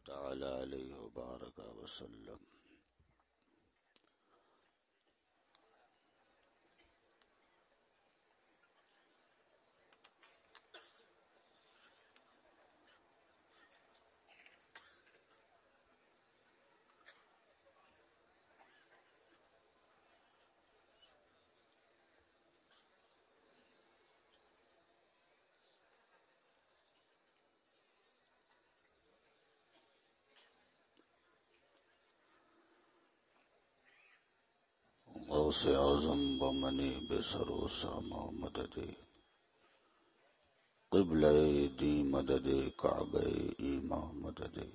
تعالى عليه وبارك وسلم. غوث اعظم بمنی بسرو ساما مددی قبلہ دی مدد کعبہ ایمان مددی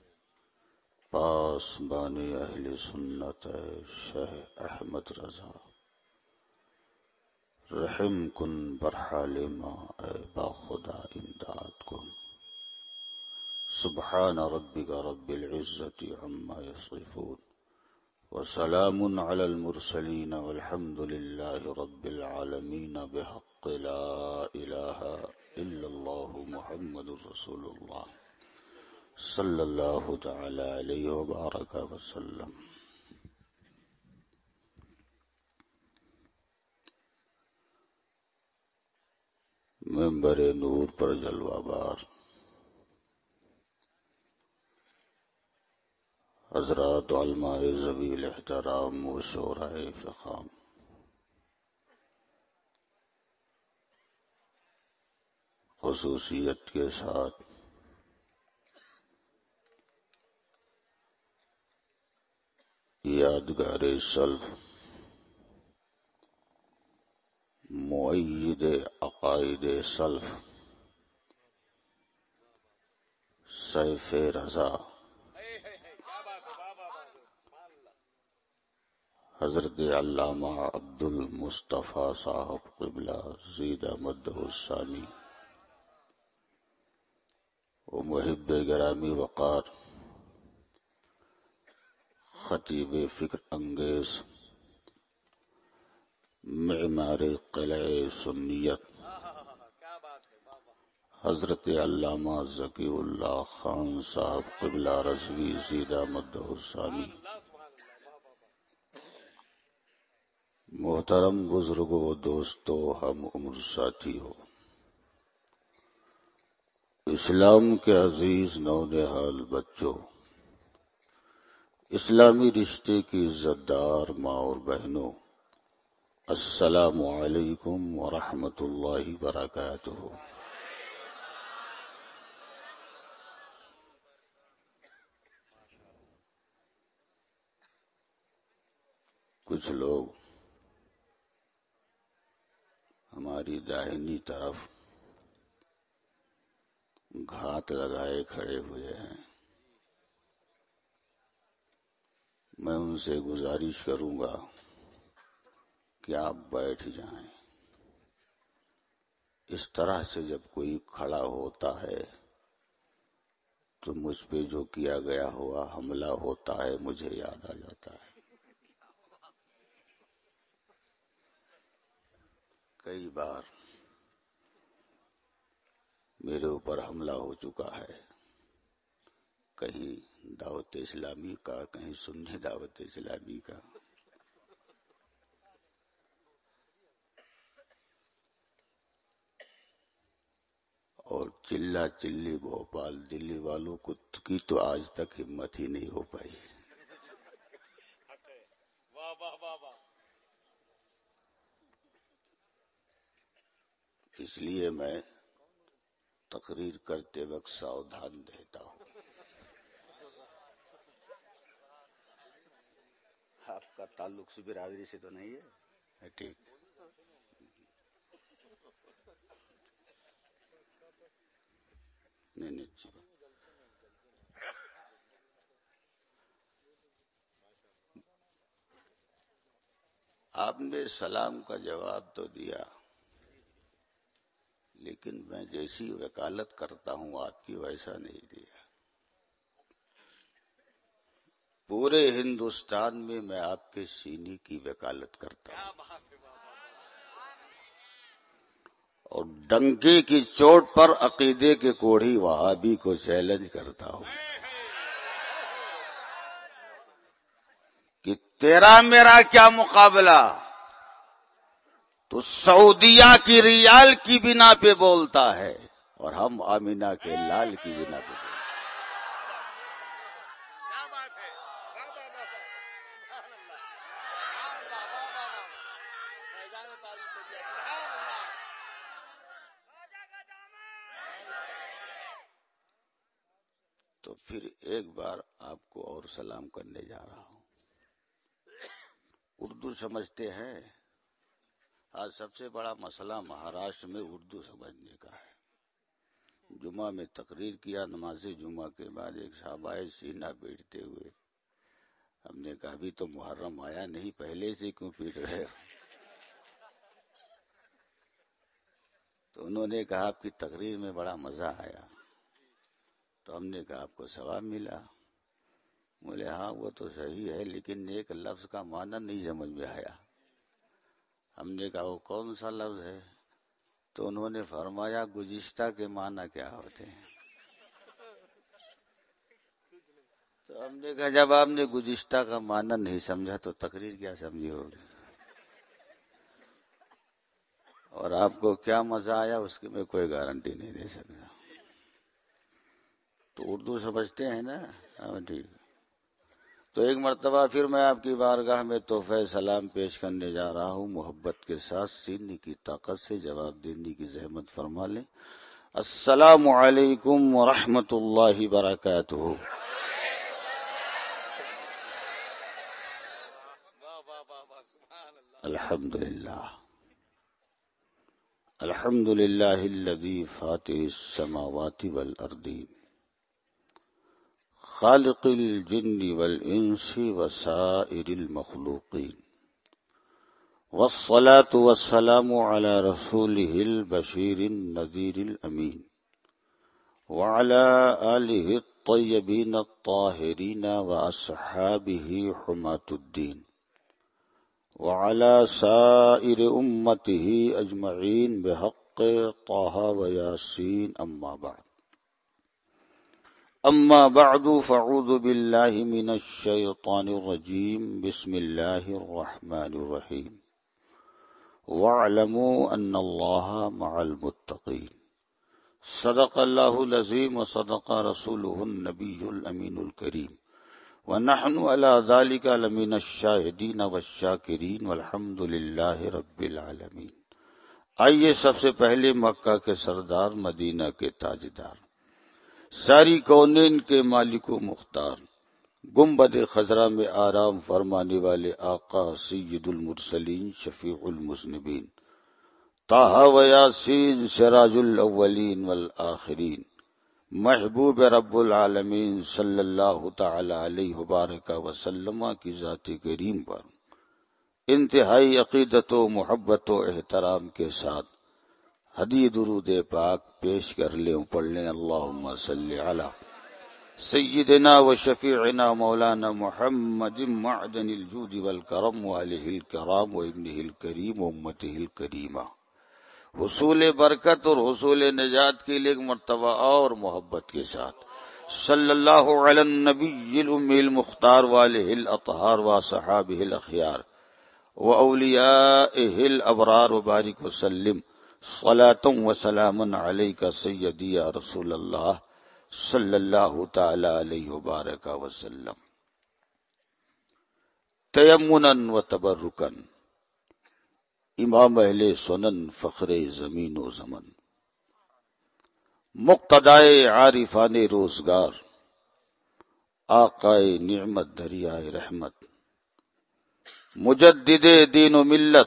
پاس بانی اہل سنت شیخ احمد رضا رحم کن برحال ما اے با خدا امداد کن. سبحان ربک رب العزت عما یصفون وسلام على المرسلين والحمد لله رب العالمين بحق لا إله إلا الله محمد رسول الله صلى الله تعالى عليه وبارك وسلم. منبر نور پر جلوہ بار حضرات علماء ذویل احترام و شورائے فخام، خصوصیت کے ساتھ یادگار سلف، مؤید عقائد سلف، سیف رضا حضرت علامہ عبد المصطفیٰ صاحب قبلہ زید مدہ الثانی و محب گرامی وقار، خطیب فکر انگیز، معمار قلعہ سنیت حضرت علامہ ذکی اللہ خان صاحب قبلہ رضوی زید مدہ الثانی، محترم بزرگوں، دوستوں، ہم عمر ساتھیوں، اسلام کے عزیز نونہال بچوں، اسلامی رشتے کی عزت دار ماں اور بہنوں، السلام علیکم ورحمۃ اللہ وبرکاتہ. کچھ لوگ ہماری داہنی طرف گھات لگائے کھڑے ہوئے ہیں. میں ان سے گزارش کروں گا کہ آپ بیٹھ جائیں. اس طرح سے جب کوئی کھڑا ہوتا ہے تو مجھ پہ جو کیا گیا ہوا حملہ ہوتا ہے مجھے یاد آ جاتا ہے. کئی بار میرے اوپر حملہ ہو چکا ہے، کہیں دعوت اسلامی کا، کہیں سنی دعوت اسلامی کا. اور چلا چلی بھوپال دلی والوں کی تو آج تک ہمت ہی نہیں ہو پائی. اس لیے میں تقریر کرتے وقت ساودھان رہتا ہوں. آپ کا تعلق سے برادری سے تو نہیں ہے؟ ٹھیک. نہیں اچھی بات. آپ نے سلام کا جواب تو دیا، لیکن میں جیسی وکالت کرتا ہوں آپ کی ویسا نہیں دیا. پورے ہندوستان میں آپ کے سینے کی وکالت کرتا ہوں، اور ڈنکے کی چوٹ پر عقیدے کے کوڑھی وہابی کو چیلنج کرتا ہوں. کہ تیرا میرا کیا مقابلہ، تو سعودیہ کی ریال کی بنا پہ بولتا ہے اور ہم آمینہ کے لال کی بنا پہ بولتے ہیں۔ تو پھر ایک بار آپ کو اور سلام کرنے جا رہا ہوں۔ اردو سمجھتے ہیں؟ آج سب سے بڑا مسئلہ مہاراشٹر میں اردو سمجھنے کا ہے۔ جمعہ میں تقریر کیا، نماز جمعہ کے بعد ایک صاحب آئے سینہ پیٹتے ہوئے۔ ہم نے کہا ابھی تو محرم آیا نہیں، پہلے سے کیوں پیٹ رہے ہو؟ تو انہوں نے کہا آپ کی تقریر میں بڑا مزہ آیا۔ تو ہم نے کہا آپ کو ثواب ملا؟ بولے ہاں وہ تو صحیح ہے، لیکن ایک لفظ کا معنی نہیں سمجھ میں آیا۔ ہم نے کہا وہ کون سا لفظ ہے؟ تو انہوں نے فرمایا گزشتہ کے معنی کیا ہوتے ہیں؟ تو ہم نے کہا جب آپ نے گزشتہ کا معنی نہیں سمجھا تو تقریر کیا سمجھی ہوگی؟ اور آپ کو کیا مزہ آیا اس کی میں کوئی گارنٹی نہیں دے سکتا۔ تو اردو سمجھتے ہیں نا؟ ہاں ٹھیک۔ تو ایک مرتبہ پھر میں آپ کی بارگاہ میں تحفہ سلام پیش کرنے جا رہا ہوں۔ محبت کے ساتھ سینے کی طاقت سے جواب دینے کی زحمت فرما لیں۔ السلام علیکم ورحمۃ اللہ وبرکاتہ۔ الحمدللہ الحمدللہ الذی فاطر السماوات والارضین خالق الجن والانس وسائر المخلوقین والصلاة والسلام على رسوله البشیر النذیر الامین وعلى آلہ الطیبین الطاہرین واصحابہ حماة الدین وعلى سائر امته اجمعین بحق طه ویاسین اما بعد فاعوذ باللہ من الشیطان الرجیم بسم اللہ الرحمن الرحیم واعلموا ان اللہ مع المتقین صدق اللہ العظیم وصدق رسولہ النبی الامین الکریم ونحن على ذلك لمن الشاہدین والشاکرین والحمد للہ رب العالمین۔ آئیے سب سے پہلے مکہ کے سردار، مدینہ کے تاجدار، ساری کونین کے مالک و مختار، گنبد خضرا میں آرام فرمانے والے آقا سید المرسلین شفیع المذنبین، طٰہٰ و یاسین سراج الاولین والآخرین، محبوب رب العالمین صلی اللہ تعالی علیہ وبارک وسلم کی ذات کریم پر انتہائی عقیدت و محبت و احترام کے ساتھ ہدیہ درود پاک پیش کر لیں، پڑھ لیں اللہم صلی علی سیدنا و شفیعنا مولانا محمد معدن الجود والکرم وآلہ الکرام و ابنہ الکریم و امتہ الکریمہ۔ حصول برکت اور حصول نجات کے لیے ایک مرتبہ اور محبت کے ساتھ صلی اللہ علی النبی الامی المختار والہ الاطہار وصحابہ الاخیار واولیائہ الابرار وبارک وسلم صلاۃ وسلام علیک سیدی یا رسول اللہ صلی اللہ تعالی علیہ وبارک وسلم۔ تیمنا و تبرکا، امام اہل سنن فخر زمین و زمن، مقتدائے عارفان روزگار، آقائے نعمت دریائے رحمت، مجدد دین و ملت،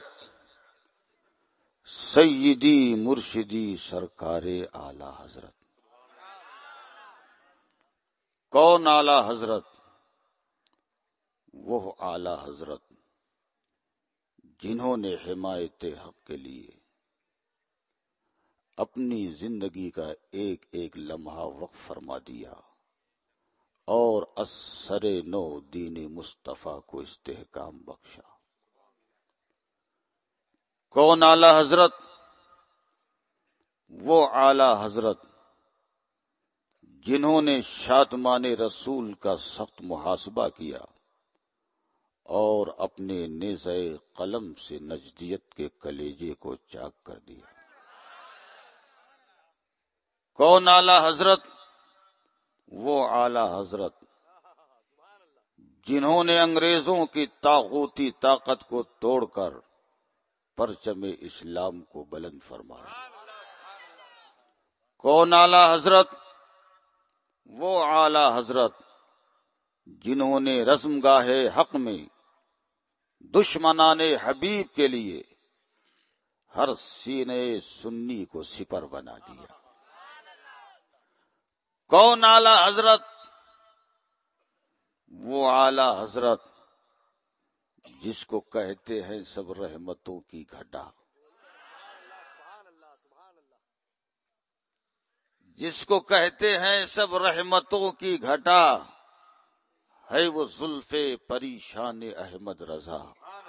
سیدی مرشدی سرکار اعلی حضرت۔ کون اعلی حضرت؟ وہ اعلی حضرت جنہوں نے حمایت حق کے لیے اپنی زندگی کا ایک ایک لمحہ وقف فرما دیا اور اثر نو دین مصطفیٰ کو استحکام بخشا۔ کون اعلی حضرت؟ وہ اعلی حضرت جنہوں نے شادمان رسول کا سخت محاسبہ کیا اور اپنے نیزہ قلم سے نجدیت کے کلیجے کو چاک کر دیا۔ کون اعلی حضرت؟ وہ اعلی حضرت جنہوں نے انگریزوں کی طاغوتی طاقت کو توڑ کر پرچم اسلام کو بلند فرمایا۔ کون اعلی حضرت؟ وہ اعلی حضرت جنہوں نے رزم گاہ حق میں دشمنان حبیب کے لیے ہر سینے سنی کو سپر بنا دیا۔ کون اعلی حضرت؟ وہ اعلی حضرت جس کو کہتے ہیں سب رحمتوں کی گھٹا، جس کو کہتے ہیں سب رحمتوں کی گھٹا، ہے وہ زلف پریشان احمد رضا۔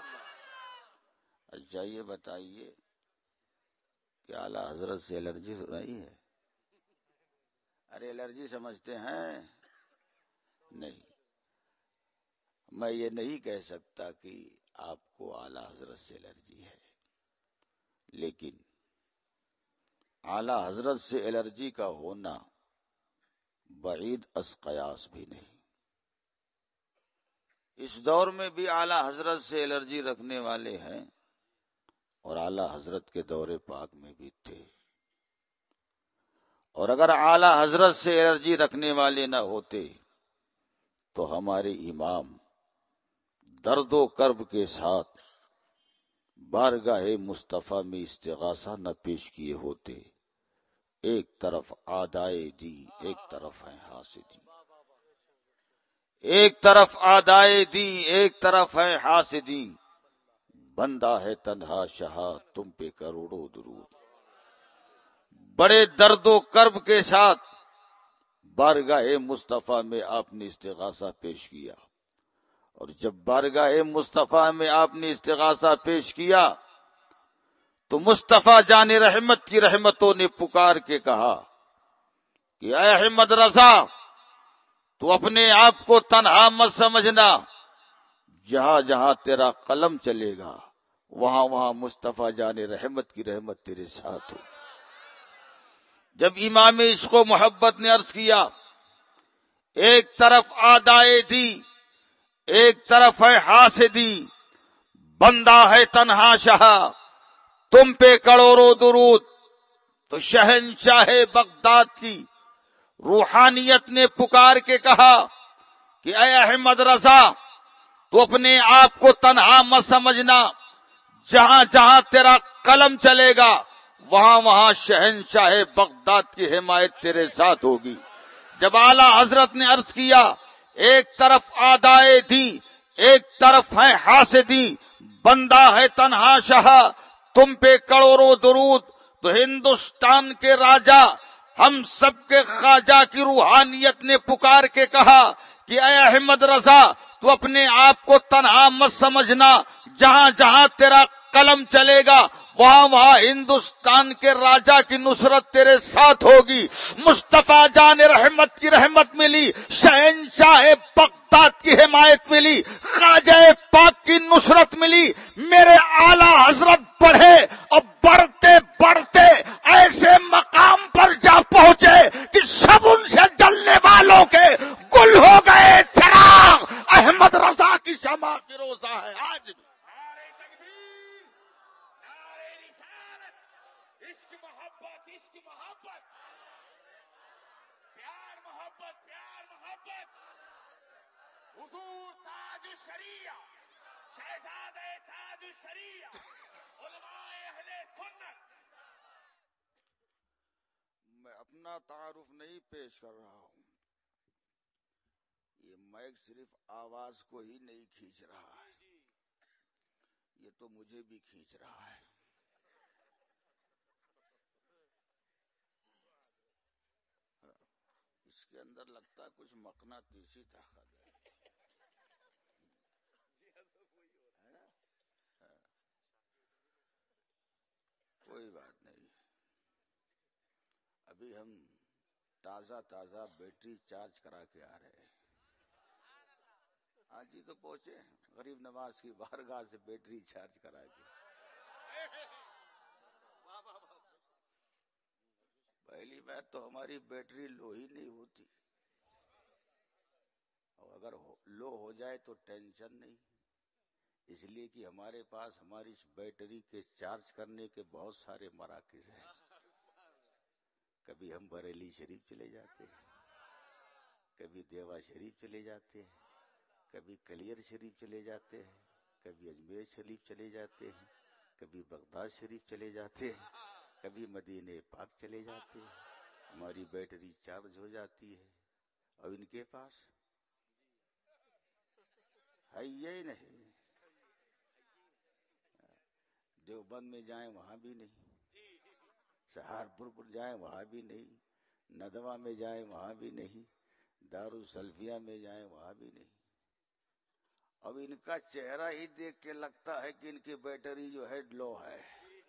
اچھا یہ بتائیے کہ اعلی حضرت سے الرجی نہیں ہے؟ ارے الرجی سمجھتے ہیں؟ نہیں، میں یہ نہیں کہہ سکتا کہ آپ کو اعلی حضرت سے الرجی ہے، لیکن اعلی حضرت سے الرجی کا ہونا بعید از قیاس بھی نہیں۔ اس دور میں بھی اعلی حضرت سے الرجی رکھنے والے ہیں، اور اعلی حضرت کے دور پاک میں بھی تھے۔ اور اگر اعلی حضرت سے الرجی رکھنے والے نہ ہوتے تو ہمارے امام درد و کرب کے ساتھ بارگاہ مصطفیٰ میں استغاثہ نہ پیش کیے ہوتے۔ ایک طرف اعدائے دی، ایک طرف ہیں حاسدی، ایک طرف اعدائے دی، ایک طرف ہیں حاسدی، بندہ ہے تنہا شاہ تم پہ کروڑوں درود۔ بڑے درد و کرب کے ساتھ بارگاہ مصطفیٰ میں آپ نے استغاثہ پیش کیا، اور جب بارگاہ مصطفیٰ میں آپ نے استغاثہ پیش کیا تو مصطفیٰ جان رحمت کی رحمتوں نے پکار کے کہا کہ اے احمد رضا، تو اپنے آپ کو تنہا مت سمجھنا، جہاں جہاں تیرا قلم چلے گا وہاں وہاں مصطفیٰ جان رحمت کی رحمت تیرے ساتھ ہو۔ جب امام عشق و محبت نے عرض کیا ایک طرف اعدائے دی، ایک طرف ہے حاسدی، بندہ ہے تنہا شاہ تم پہ کروڑوں درود، تو شہنشاہ بغداد کی روحانیت نے پکار کے کہا کہ اے احمد رضا، تو اپنے آپ کو تنہا مت سمجھنا، جہاں جہاں تیرا قلم چلے گا وہاں وہاں شہنشاہ بغداد کی حمایت تیرے ساتھ ہوگی۔ جب اعلی حضرت نے عرض کیا ایک طرف اعدائے دی، ایک طرف ہے حاسدی، بندہ ہے تنہا شاہ تم پہ کروڑوں درود، تو ہندوستان کے راجا ہم سب کے خواجہ کی روحانیت نے پکار کے کہا کہ اے احمد رضا، تو اپنے آپ کو تنہا مت سمجھنا، جہاں جہاں تیرا قلم چلے گا وہاں وہاں ہندوستان کے راجا کی نصرت تیرے ساتھ ہوگی۔ مصطفیٰ جان رحمت کی رحمت ملی، شہنشاہ بغداد کی حمایت ملی، خواجہ پاک کی نصرت ملی۔ میرے اعلی حضرت بڑھے اور بڑھتے بڑھتے ایسے مقام پر جا پہنچے کہ سب ان سے جلنے والوں کے گل ہو گئے چراغ۔ احمد رضا کی شمع فروزہ ہے آج بھی۔ حضور تاج الشریعہ، شہزادے تاج الشریعہ، علماء اہل سنت۔ میں اپنا تعارف نہیں پیش کر رہا ہوں، یہ مائک صرف آواز کو ہی نہیں کھینچ رہا ہے، یہ تو مجھے بھی کھینچ رہا ہے۔ اس کے اندر لگتا ہے کچھ مقناطیسی طاقت ہے۔ کوئی بات نہیں، ابھی ہم تازہ بیٹری چارج کرا کے آ رہے ہیں۔ آج ہی تو پہنچے غریب نواز کی بارگاہ سے بیٹری چارج کرا کے. پہلی بات تو ہماری بیٹری لو ہی نہیں ہوتی، اور اگر لو ہو جائے تو ٹینشن نہیں، اس لیے کہ ہمارے پاس ہماری اس بیٹری کے چارج کرنے کے بہت سارے مراکز ہیں. کبھی ہم بریلی شریف چلے جاتے ہیں، کبھی دیوا شریف چلے جاتے ہیں، کبھی کلیر شریف چلے جاتے ہیں، کبھی اجمیر شریف چلے جاتے ہیں، کبھی بغداد شریف چلے جاتے ہیں، کبھی مدینہ پاک چلے جاتے ہیں. ہماری بیٹری چارج ہو جاتی ہے، اور ان کے پاس ہے ہی نہیں. دیوبند میں جائیں وہاں بھی نہیں، سہارپور پر جائیں وہاں بھی نہیں، ندوہ میں جائیں وہاں بھی نہیں، دارالسلفیہ میں جائیں وہاں بھی نہیں. اب ان کا چہرہ ہی دیکھ کے لگتا ہے کہ ان کی بیٹری جو ہے لو ہے.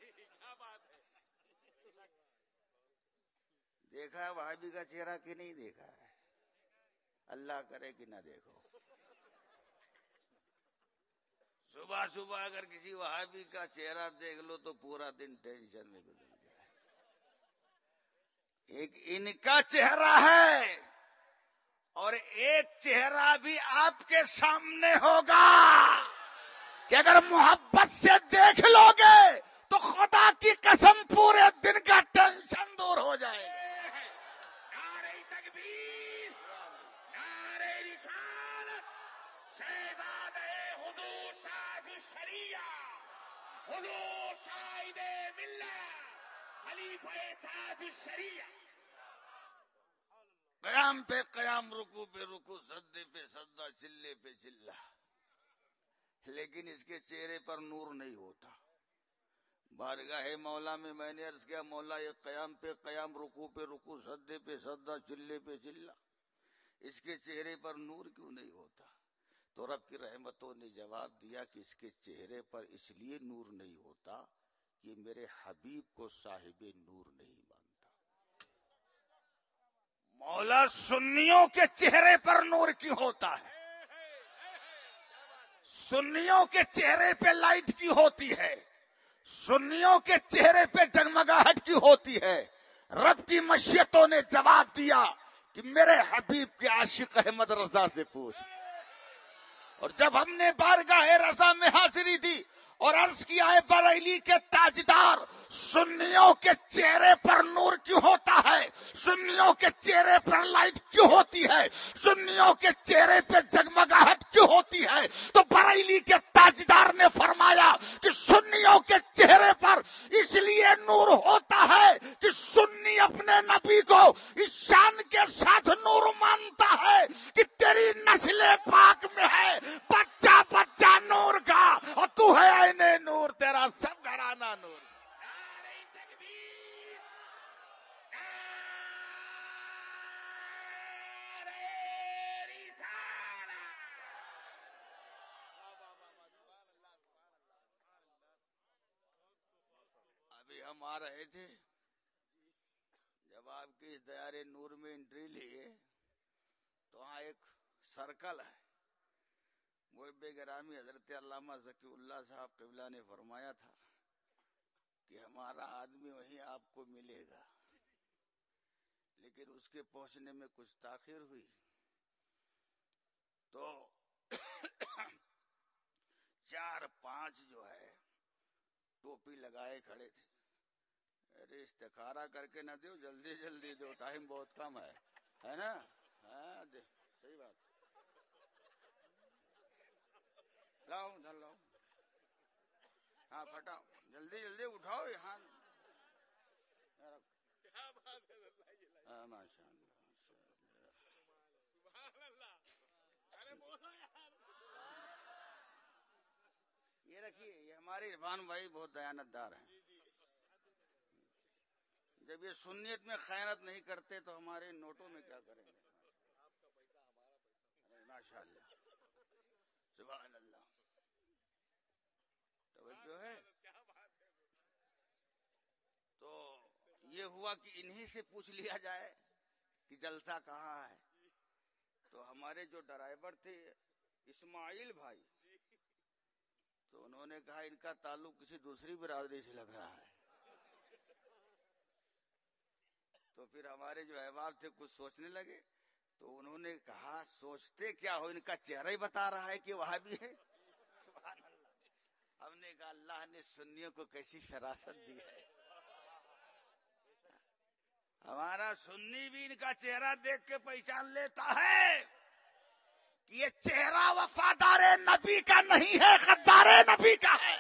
دیکھا ہے وہابی کا چہرہ کہ نہیں دیکھا ہے؟ اللہ کرے کہ نہ دیکھو. صبح صبح اگر کسی وہابی کا چہرہ دیکھ لو تو پورا دن ٹینشن میں گزر جائے. ایک ان کا چہرہ ہے، اور ایک چہرہ بھی آپ کے سامنے ہوگا کہ اگر محبت سے دیکھ لو گے تو خدا کی قسم پورے دن کا ٹینشن دور ہو جائے گا. نعرہ تکبیر، نعرہ رسالت، شہزادہ حضور تاج الشریعہ، حضور قائد ملت، خلیفہ تاج الشریعہ. قیام پہ قیام، رکوع پہ رکوع، سجدے پہ سجدہ، چلے پہ چلہ، لیکن اس کے چہرے پر نور نہیں ہوتا. بارگاہ مولا میں میں نے عرض کیا، مولا یہ قیام پہ قیام، رکوع پہ رکوع، سجدے پہ سجدہ، چلے پہ چلہ، اس کے چہرے پر نور کیوں نہیں ہوتا؟ تو رب کی رحمتوں نے جواب دیا کہ اس کے چہرے پر اس لیے نور نہیں ہوتا کہ میرے حبیب کو صاحب نور نہیں مانتا. مولا سنیوں کے چہرے پر نور کیوں ہوتا ہے؟ سنیوں کے چہرے پہ لائٹ کی ہوتی ہے، سنیوں کے چہرے پہ جگمگاہٹ کی ہوتی ہے. رب کی مشیتوں نے جواب دیا کہ میرے حبیب کے عاشق احمد رضا سے پوچھ. اور جب ہم نے بارگاہ رضا میں حاضری دی اور عرض کیا ہے بریلی کے تاجدار، سنیوں کے چہرے پر نور کیوں ہوتا ہے؟ سنیوں کے چہرے پر لائٹ کیوں ہوتی ہے؟ سنیوں کے چہرے پہ جگمگاہٹ کیوں ہوتی ہے؟ تو بریلی کے تاجدار نے فرمایا کہ سنیوں کے چہرے پر اس لیے نور ہوتا ہے کہ سنی اپنے نبی کو اس شان کے ساتھ نور مانتا ہے کہ تیری نسل پاک میں ہے بچہ بچہ نور کا، اور تو ہے عین نور، تیرا سب گھرانہ نور. نعرہ تکبیر، نعرہ رسالت. ابھی ہم آ رہے تھے، جب آپ کی اس دیار نور میں انٹری لیے تو وہاں ایک سرکل ہے. محب گرامی حضرت علامہ ذکی اللہ صاحب قبلہ نے فرمایا تھا کہ ہمارا آدمی وہیں آپ کو ملے گا، لیکن اس کے پہنچنے میں کچھ تاخیر ہوئی تو 4-5 جو ہے ٹوپی لگائے کھڑے تھے. ارے استخارہ کر کے نہ دیو، جلدی جلدی دو، ٹائم بہت کم ہے نا؟ ہاں صحیح بات. لاؤ ادھر لاؤ، ہاں پھٹاؤ، جلدی جلدی اٹھاؤ یہاں. ہاں ماشاء اللہ. یہ رکھیے، یہ ہمارے عرفان بھائی بہت دیانت دار ہیں. جب یہ سنیت میں خیانت نہیں کرتے تو ہمارے نوٹوں میں کیا کریں گے؟ ماشاء اللہ، سبحان اللہ. توجہ ہے. تو یہ ہوا کہ انہی سے پوچھ لیا جائے کہ جلسہ کہاں ہے. تو ہمارے جو ڈرائیور تھے اسماعیل بھائی، تو انہوں نے کہا ان کا تعلق کسی دوسری برادری سے لگ رہا ہے. تو پھر ہمارے جو احباب تھے کچھ سوچنے لگے، تو انہوں نے کہا سوچتے کیا ہو، ان کا چہرہ ہی بتا رہا ہے کہ وہاں بھی ہے. سبحان اللہ. ہم نے کہا اللہ نے سنیوں کو کیسی فراست دی ہے. ہمارا سنی بھی ان کا چہرہ دیکھ کے پہچان لیتا ہے کہ یہ چہرہ وفادار نبی کا نہیں ہے، غدار نبی کا ہے.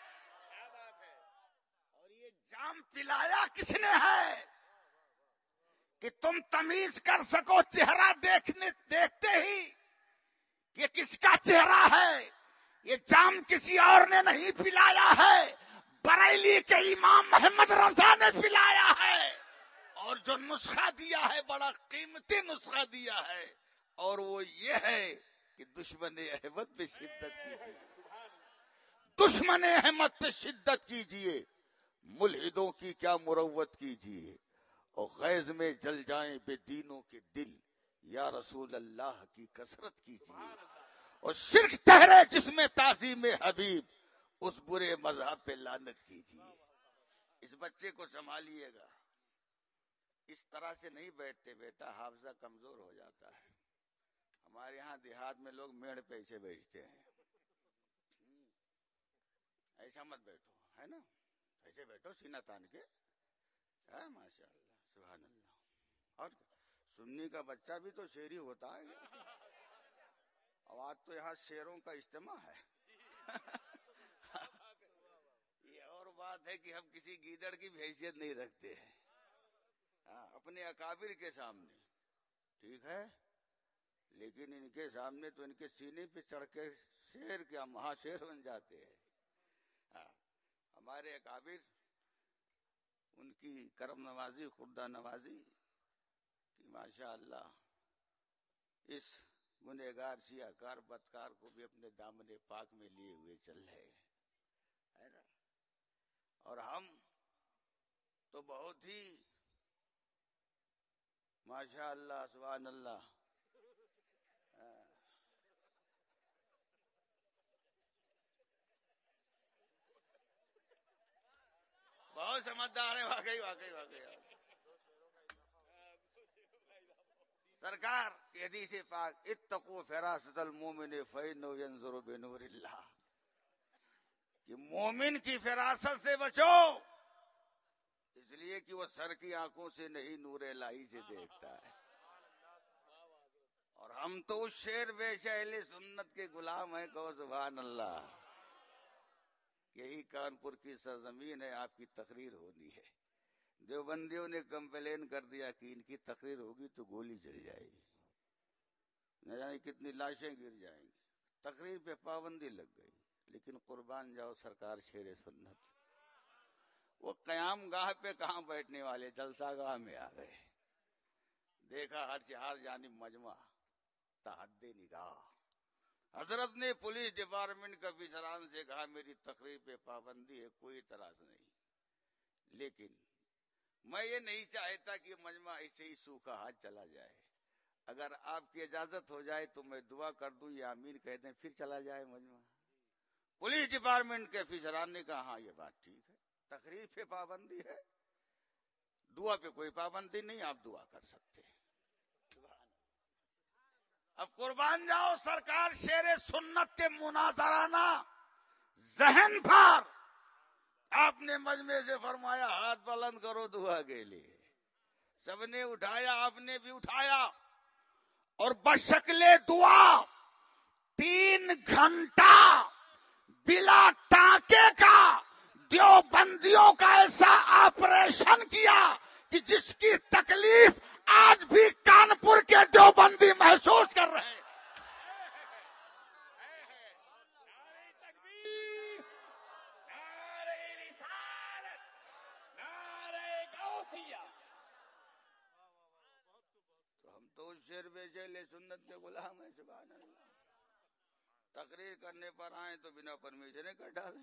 اور یہ جام پلایا کس نے ہے کہ تم تمیز کر سکو چہرہ دیکھتے ہی یہ کس کا چہرہ ہے. یہ جام کسی اور نے نہیں پلایا ہے، بریلی کے امام محمد رضا نے پلایا ہے. اور جو نسخہ دیا ہے بڑا قیمتی نسخہ دیا ہے، اور وہ یہ ہے کہ دشمن احمد پہ شدت کیجیے، دشمن احمد پہ شدت کیجیے، ملحدوں کی کیا مروت کیجیے، اور غیظ میں جل جائیں بے دینوں کے دل، یا رسول اللہ کی کثرت کیجیے، اور شرک ٹھہرے جس میں تعظیم حبیب، اس برے مذہب پہ لعنت کیجیے. اس بچے کو سنبھالیے گا، اس طرح سے نہیں بیٹھتے بیٹا، حافظہ کمزور ہو جاتا ہے. ہمارے یہاں دیہات میں لوگ میڑ پہ ایسے بیٹھتے ہیں. ایسا مت بیٹھو، ہے نا، ایسے بیٹھو سینہ تان کے. ماشاء اللہ، سبحان اللہ. اور سنی کا بچہ بھی تو شیری ہوتا ہے. اب آج تو یہاں شیروں کا اجتماع ہے. یہ اور بات ہے کہ ہم کسی گیدڑ کی بھی حیثیت نہیں رکھتے ہیں اپنے اکابر کے سامنے، ٹھیک ہے، لیکن ان کے سامنے تو ان کے سینے پہ چڑھ کے شیر کیا مہا شیر بن جاتے ہیں. ہمارے اکابر، ان کی کرم نوازی، خردہ نوازی کہ ماشاء اللہ اس گنہگار سیاہکار بدکار کو بھی اپنے دامن پاک میں لیے ہوئے چل رہے ہیں، ہے نا. اور ہم تو بہت ہی ماشاء اللہ، سبحان اللہ، بہت سمجھدار ہے. واقعی واقعی واقعی. سرکار کی حدیث پاک، اتقوا فراست المومن فإنه ينظر بنور اللہ، کہ مومن کی فراست سے بچو، اس لیے کہ وہ سر کی آنکھوں سے نہیں نور الہی سے دیکھتا ہے. اور ہم تو اس شیر بیش اہل سنت کے غلام ہیں. کہو سبحان اللہ. یہی کانپور کی سرزمین ہے، آپ کی تقریر ہونی ہے. دیوبندیوں نے کمپلین کر دیا کہ ان کی تقریر ہوگی تو گولی چل جائے گی، نہ جانے کتنی لاشیں گر جائیں گی. تقریر پہ پابندی لگ گئی، لیکن قربان جاؤ سرکار شیر سنت، وہ قیام گاہ پہ کہاں بیٹھنے والے، جلسہ گاہ میں آ گئے. دیکھا ہر جانب مجمع تحد نگاہ. حضرت نے پولیس ڈپارٹمنٹ کے افسران سے کہا میری تقریر پہ پابندی ہے، کوئی اعتراض نہیں، لیکن میں یہ نہیں چاہتا کہ مجمع ایسے ہی سوکھا ہاتھ چلا جائے. اگر آپ کی اجازت ہو جائے تو میں دعا کر دوں یا آمین کہہ دیں، پھر چلا جائے مجمع. پولیس ڈپارٹمنٹ کے افسران نے کہا ہاں یہ بات ٹھیک ہے، تقریر پہ پابندی ہے، دعا پہ کوئی پابندی نہیں، آپ دعا کر سکتے ہیں. اب قربان جاؤ سرکار شیر سنت کے مناظرانہ ذہن پر آپ نے مجمع سے فرمایا ہاتھ بلند کرو دعا کے لیے. سب نے اٹھایا، آپ نے بھی اٹھایا، اور بشکل دعا 3 گھنٹہ بلا ٹانکے کا دیوبندیوں کا ایسا آپریشن کیا کہ جس کی تکلیف آج بھی کانپور کے دیوبندی محسوس کر رہے ہیں. تو ہم تو شیر بیشے سنت کے غلام ہیں. سبحان اللہ. تقریر کرنے پر آئیں تو بنا پرمیشن کر ڈالیں.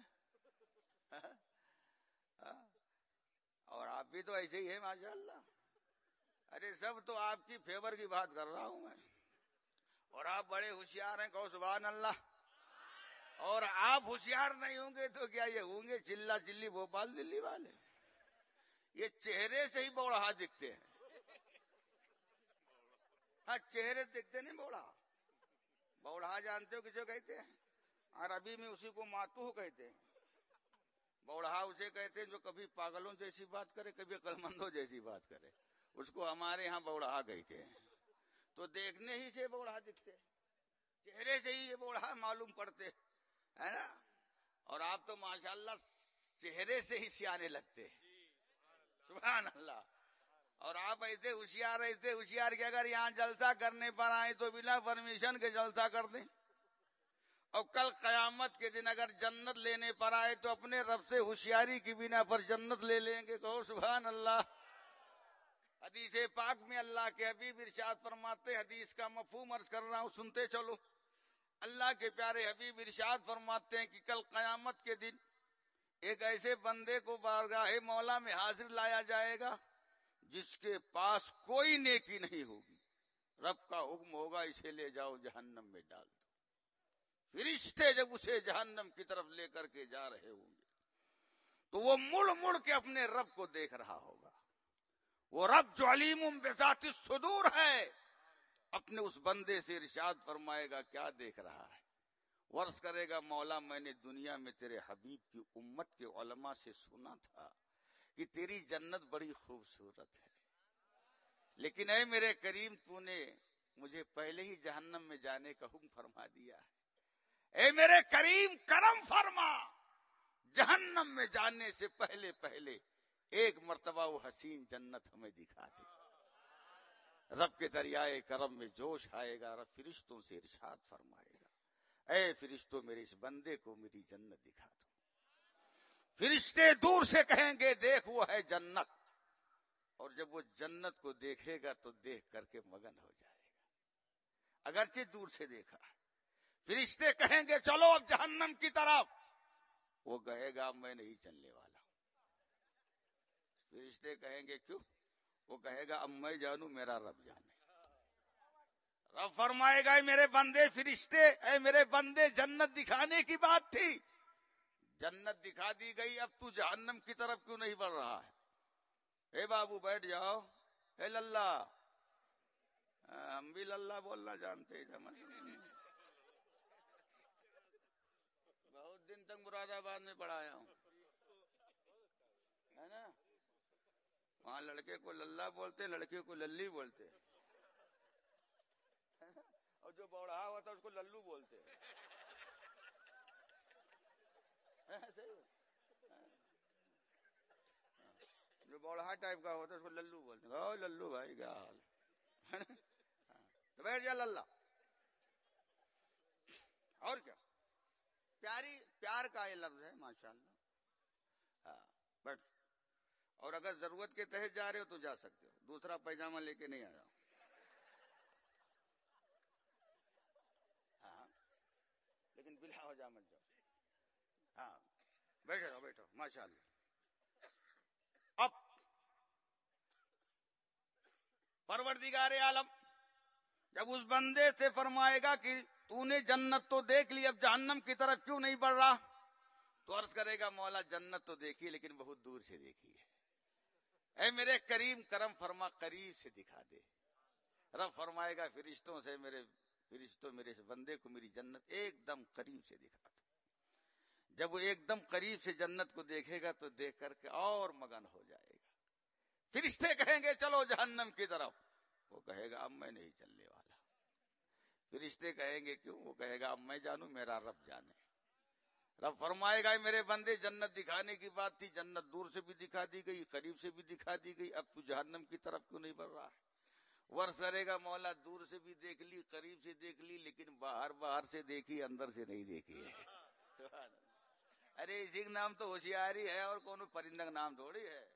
اور آپ بھی تو ایسے ہی ہیں ماشاء اللہ. ارے سب تو آپ کی فیور کی بات کر رہا ہوں میں. اور آپ بڑے ہوشیار ہیں، کہو سبحان اللہ۔ اور آپ ہوشیار نہیں ہوں گے تو کیا یہ ہوں گے چلا چلی بھوپال دلی والے؟ یہ چہرے سے ہی بوڑھا دکھتے ہیں۔ ہاں چہرے دکھتے نہیں بوڑھا۔ بوڑھا جانتے ہو کسے کہتے ہیں؟ عربی میں اسی کو ماتوہ کہتے ہیں۔ بوڑھا اسے کہتے ہیں جو کبھی پاگلوں جیسی بات کرے، کبھی عقلمندوں جیسی بات کرے، اس کو ہمارے ہاں بوڑھا کہتے ہیں۔ تو دیکھنے ہی سے بوڑھا دکھتے، چہرے سے ہی یہ بوڑھا معلوم پڑتے، ہے نا؟ اور آپ تو ماشاءاللہ چہرے سے ہی سیانے لگتے، سبحان اللہ۔ اور آپ ایسے ہوشیار کہ اگر یہاں جلسہ کرنے پر آئے تو بنا پرمیشن کے جلسہ کر دیں، اور کل قیامت کے دن اگر جنت لینے پر آئے تو اپنے رب سے ہوشیاری کی بنا پر جنت لے لیں گے، کہو سبحان اللہ۔ حدیث پاک میں اللہ کے حبیب ارشاد فرماتے، حدیث کا مفہوم عرض کر رہا ہوں، سنتے چلو۔ اللہ کے پیارے حبیب ارشاد فرماتے ہیں کہ کل قیامت کے دن ایک ایسے بندے کو بارگاہ مولا میں حاضر لایا جائے گا جس کے پاس کوئی نیکی نہیں ہوگی۔ رب کا حکم ہوگا اسے لے جاؤ جہنم میں ڈال دو۔ فرشتے جب اسے جہنم کی طرف لے کر کے جا رہے ہوں گے تو وہ مڑ مڑ کے اپنے رب کو دیکھ رہا ہوگا۔ وہ رب جو علیم بذات الصدور ہے اپنے اس بندے سے ارشاد فرمائے گا کیا دیکھ رہا ہے؟ ورز کرے گا مولا میں نے دنیا میں تیرے حبیب کی امت کے علماء سے سنا تھا کہ تیری جنت بڑی خوبصورت ہے، لیکن اے میرے کریم تو نے مجھے پہلے ہی جہنم میں جانے کا حکم فرما دیا ہے۔ اے میرے کریم کرم فرما، جہنم میں جانے سے پہلے ایک مرتبہ وہ حسین جنت ہمیں دکھا دے۔ رب کے دریائے کرم میں جوش آئے گا، رب فرشتوں سے ارشاد فرمائے گا اے فرشتوں میرے اس بندے کو میری جنت دکھا دو۔ فرشتے دور سے کہیں گے دیکھ وہ ہے جنت، اور جب وہ جنت کو دیکھے گا تو دیکھ کر کے مگن ہو جائے گا، اگرچہ دور سے دیکھا۔ فرشتے کہیں گے چلو اب جہنم کی طرف، وہ کہے گا میں نہیں چلنے والا۔ فرشتے کہیں گے کیوں؟ وہ کہے گا اب میں جانوں میرا رب جانے۔ رب فرمائے گا اے میرے بندے فرشتے، اے میرے بندے جنت دکھانے کی بات تھی، جنت دکھا دی گئی، اب تو جہنم کی طرف کیوں نہیں بڑھ رہا ہے؟ اے بابو بیٹھ جاؤ، اے للہ، ہم بھی للہ بولنا جانتے ہیں، بہت دن تک مراد آباد میں پڑھایا ہوں، ہے نا؟ وہاں لڑکے کو للہ بولتے، لڑکے کو للی بولتے، اور جو بوڑھا ہوتا اس کو للو بولتے۔ جو بوڑھا ٹائپ کا ہوتا ہے اس کو للو بولتے ہیں، او للو بھائی کیا حال ہے؟ تو بیٹھ جا للہ۔ اور کیا پیار کا یہ لفظ ہے ماشاءاللہ۔ ہاں بیٹھ، اور اگر ضرورت کے تحت جا رہے ہو تو جا سکتے ہو، دوسرا پیجامہ لے کے نہیں آ جاؤ۔ ہاں لیکن بلا وجہ مت جاؤ۔ ہاں بیٹھو ماشاءاللہ۔ اب پروردگار عالم جب اس بندے سے فرمائے گا کہ تو نے جنت تو دیکھ لی، اب جہنم کی طرف کیوں نہیں بڑھ رہا؟ تو عرض کرے گا مولا جنت تو دیکھی لیکن بہت دور سے دیکھی ہے، اے میرے کریم کرم فرما قریب سے دکھا دے۔ رب فرمائے گا فرشتوں سے میرے اس بندے کو میری جنت ایک دم قریب سے دکھا دو۔ جب وہ ایک دم قریب سے جنت کو دیکھے گا تو دیکھ کر کے اور مگن ہو جائے گا۔ فرشتے کہیں گے چلو جہنم کی طرف، وہ کہے گا اب میں نہیں چلنے والا۔ فرشتے کہیں گے کیوں؟ وہ کہے گا اب میں جانوں میرا رب جانے۔ رب فرمائے گا میرے بندے جنت دکھانے کی بات تھی، جنت دور سے بھی دکھا دی گئی، قریب سے بھی دکھا دی گئی، اب تو جہنم کی طرف کیوں نہیں بڑھ رہا ہے؟ ورث کرے گا مولا دور سے بھی دیکھ لی، قریب سے دیکھ لی، لیکن باہر سے دیکھی، اندر سے نہیں دیکھی ہے۔ سبحان اللہ۔ ارے اسی کا نام تو ہوشیاری ہے، اور کون پرندہ کا نام تھوڑی ہے۔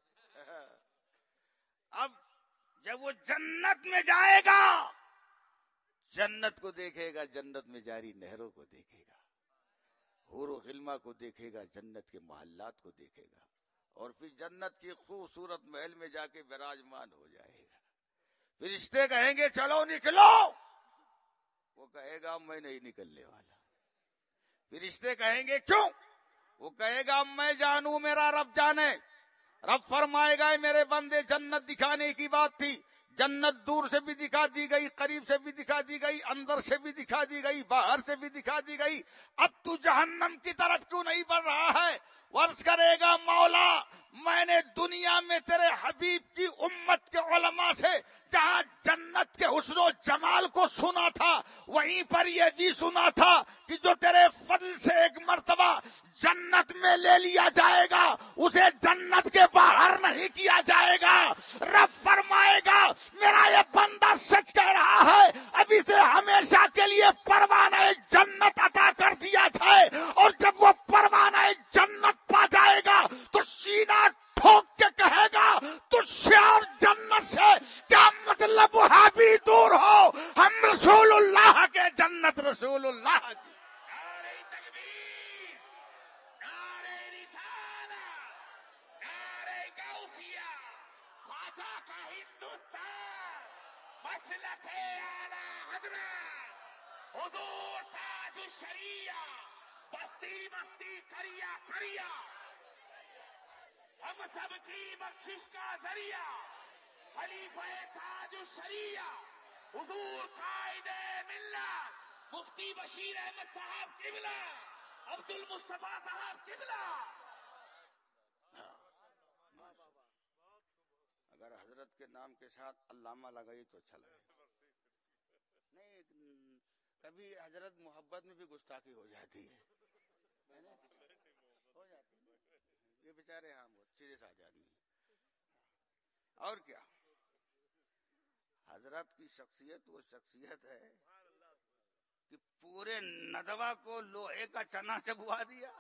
اب جب وہ جنت میں جائے گا، جنت کو دیکھے گا، جنت میں جاری نہروں کو دیکھے گا، حور و غلمہ کو دیکھے گا، جنت کے محلات کو دیکھے گا، اور پھر جنت کی خوبصورت محل میں جا کے براجمان ہو جائے گا۔ فرشتے کہیں گے چلو نکلو، وہ کہے گا میں نہیں نکلنے والا. فرشتے کہیں گے کیوں؟ وہ کہے گا میں جانوں میرا رب جانے. رب فرمائے گا میرے بندے جنت دکھانے کی بات تھی، جنت دور سے بھی دکھا دی گئی، قریب سے بھی دکھا دی گئی، اندر سے بھی دکھا دی گئی، باہر سے بھی دکھا دی گئی، اب تو جہنم کی طرف کیوں نہیں بڑھ رہا ہے؟ عرض کرے گا مولا میں نے دنیا میں تیرے حبیب کی امت کے علماء سے جہاں جنت کے حسن و جمال کو سنا تھا وہیں پر یہ بھی سنا تھا کہ جو تیرے فضل سے ایک مرتبہ جنت میں لے لیا جائے گا اسے جنت کے باہر نہیں کیا جائے گا. رب فرمائے گا میرا یہ بندہ سچ کہہ رہا ہے، اب اسے ہمیشہ کے لیے پروانہ جنت عطا کر دیا جائے، اور جب وہ پروانہ جنت پا جائے گا تو سینہ ٹھوک کے کہے گا تو شیار جنت سے کیا مطلب وہابی دور ہو، ہم رسول اللہ کے جنت رسول اللہ کی. نعرہ تکبیر، نعرہ رسالت، نعرہ غوثیہ، خواجہ کا ہندوستان، مسلک اعلی حضرت حضور تاج الشریعہ، بستی بستی کریا کریا، ہم سب کی بخشش کا ذریعہ، خلیفہ تاج الشریعہ حضور قائد ملت مفتی بشیر احمد صاحب قبلہ، عبد المصطفیٰ صاحب قبلہ. اگر حضرت کے نام کے ساتھ علامہ لگائی تو اچھا لگے. نہیں کبھی حضرت محبت میں بھی گستاخی ہو جاتی ہے، ہو جاتی ہے. یہ بیچارے ہاں بہت سیریس آ جاتی ہیں. اور کیا حضرت کی شخصیت وہ شخصیت ہے کہ پورے ندوہ کو لوہے کا چنا چبوا دیا.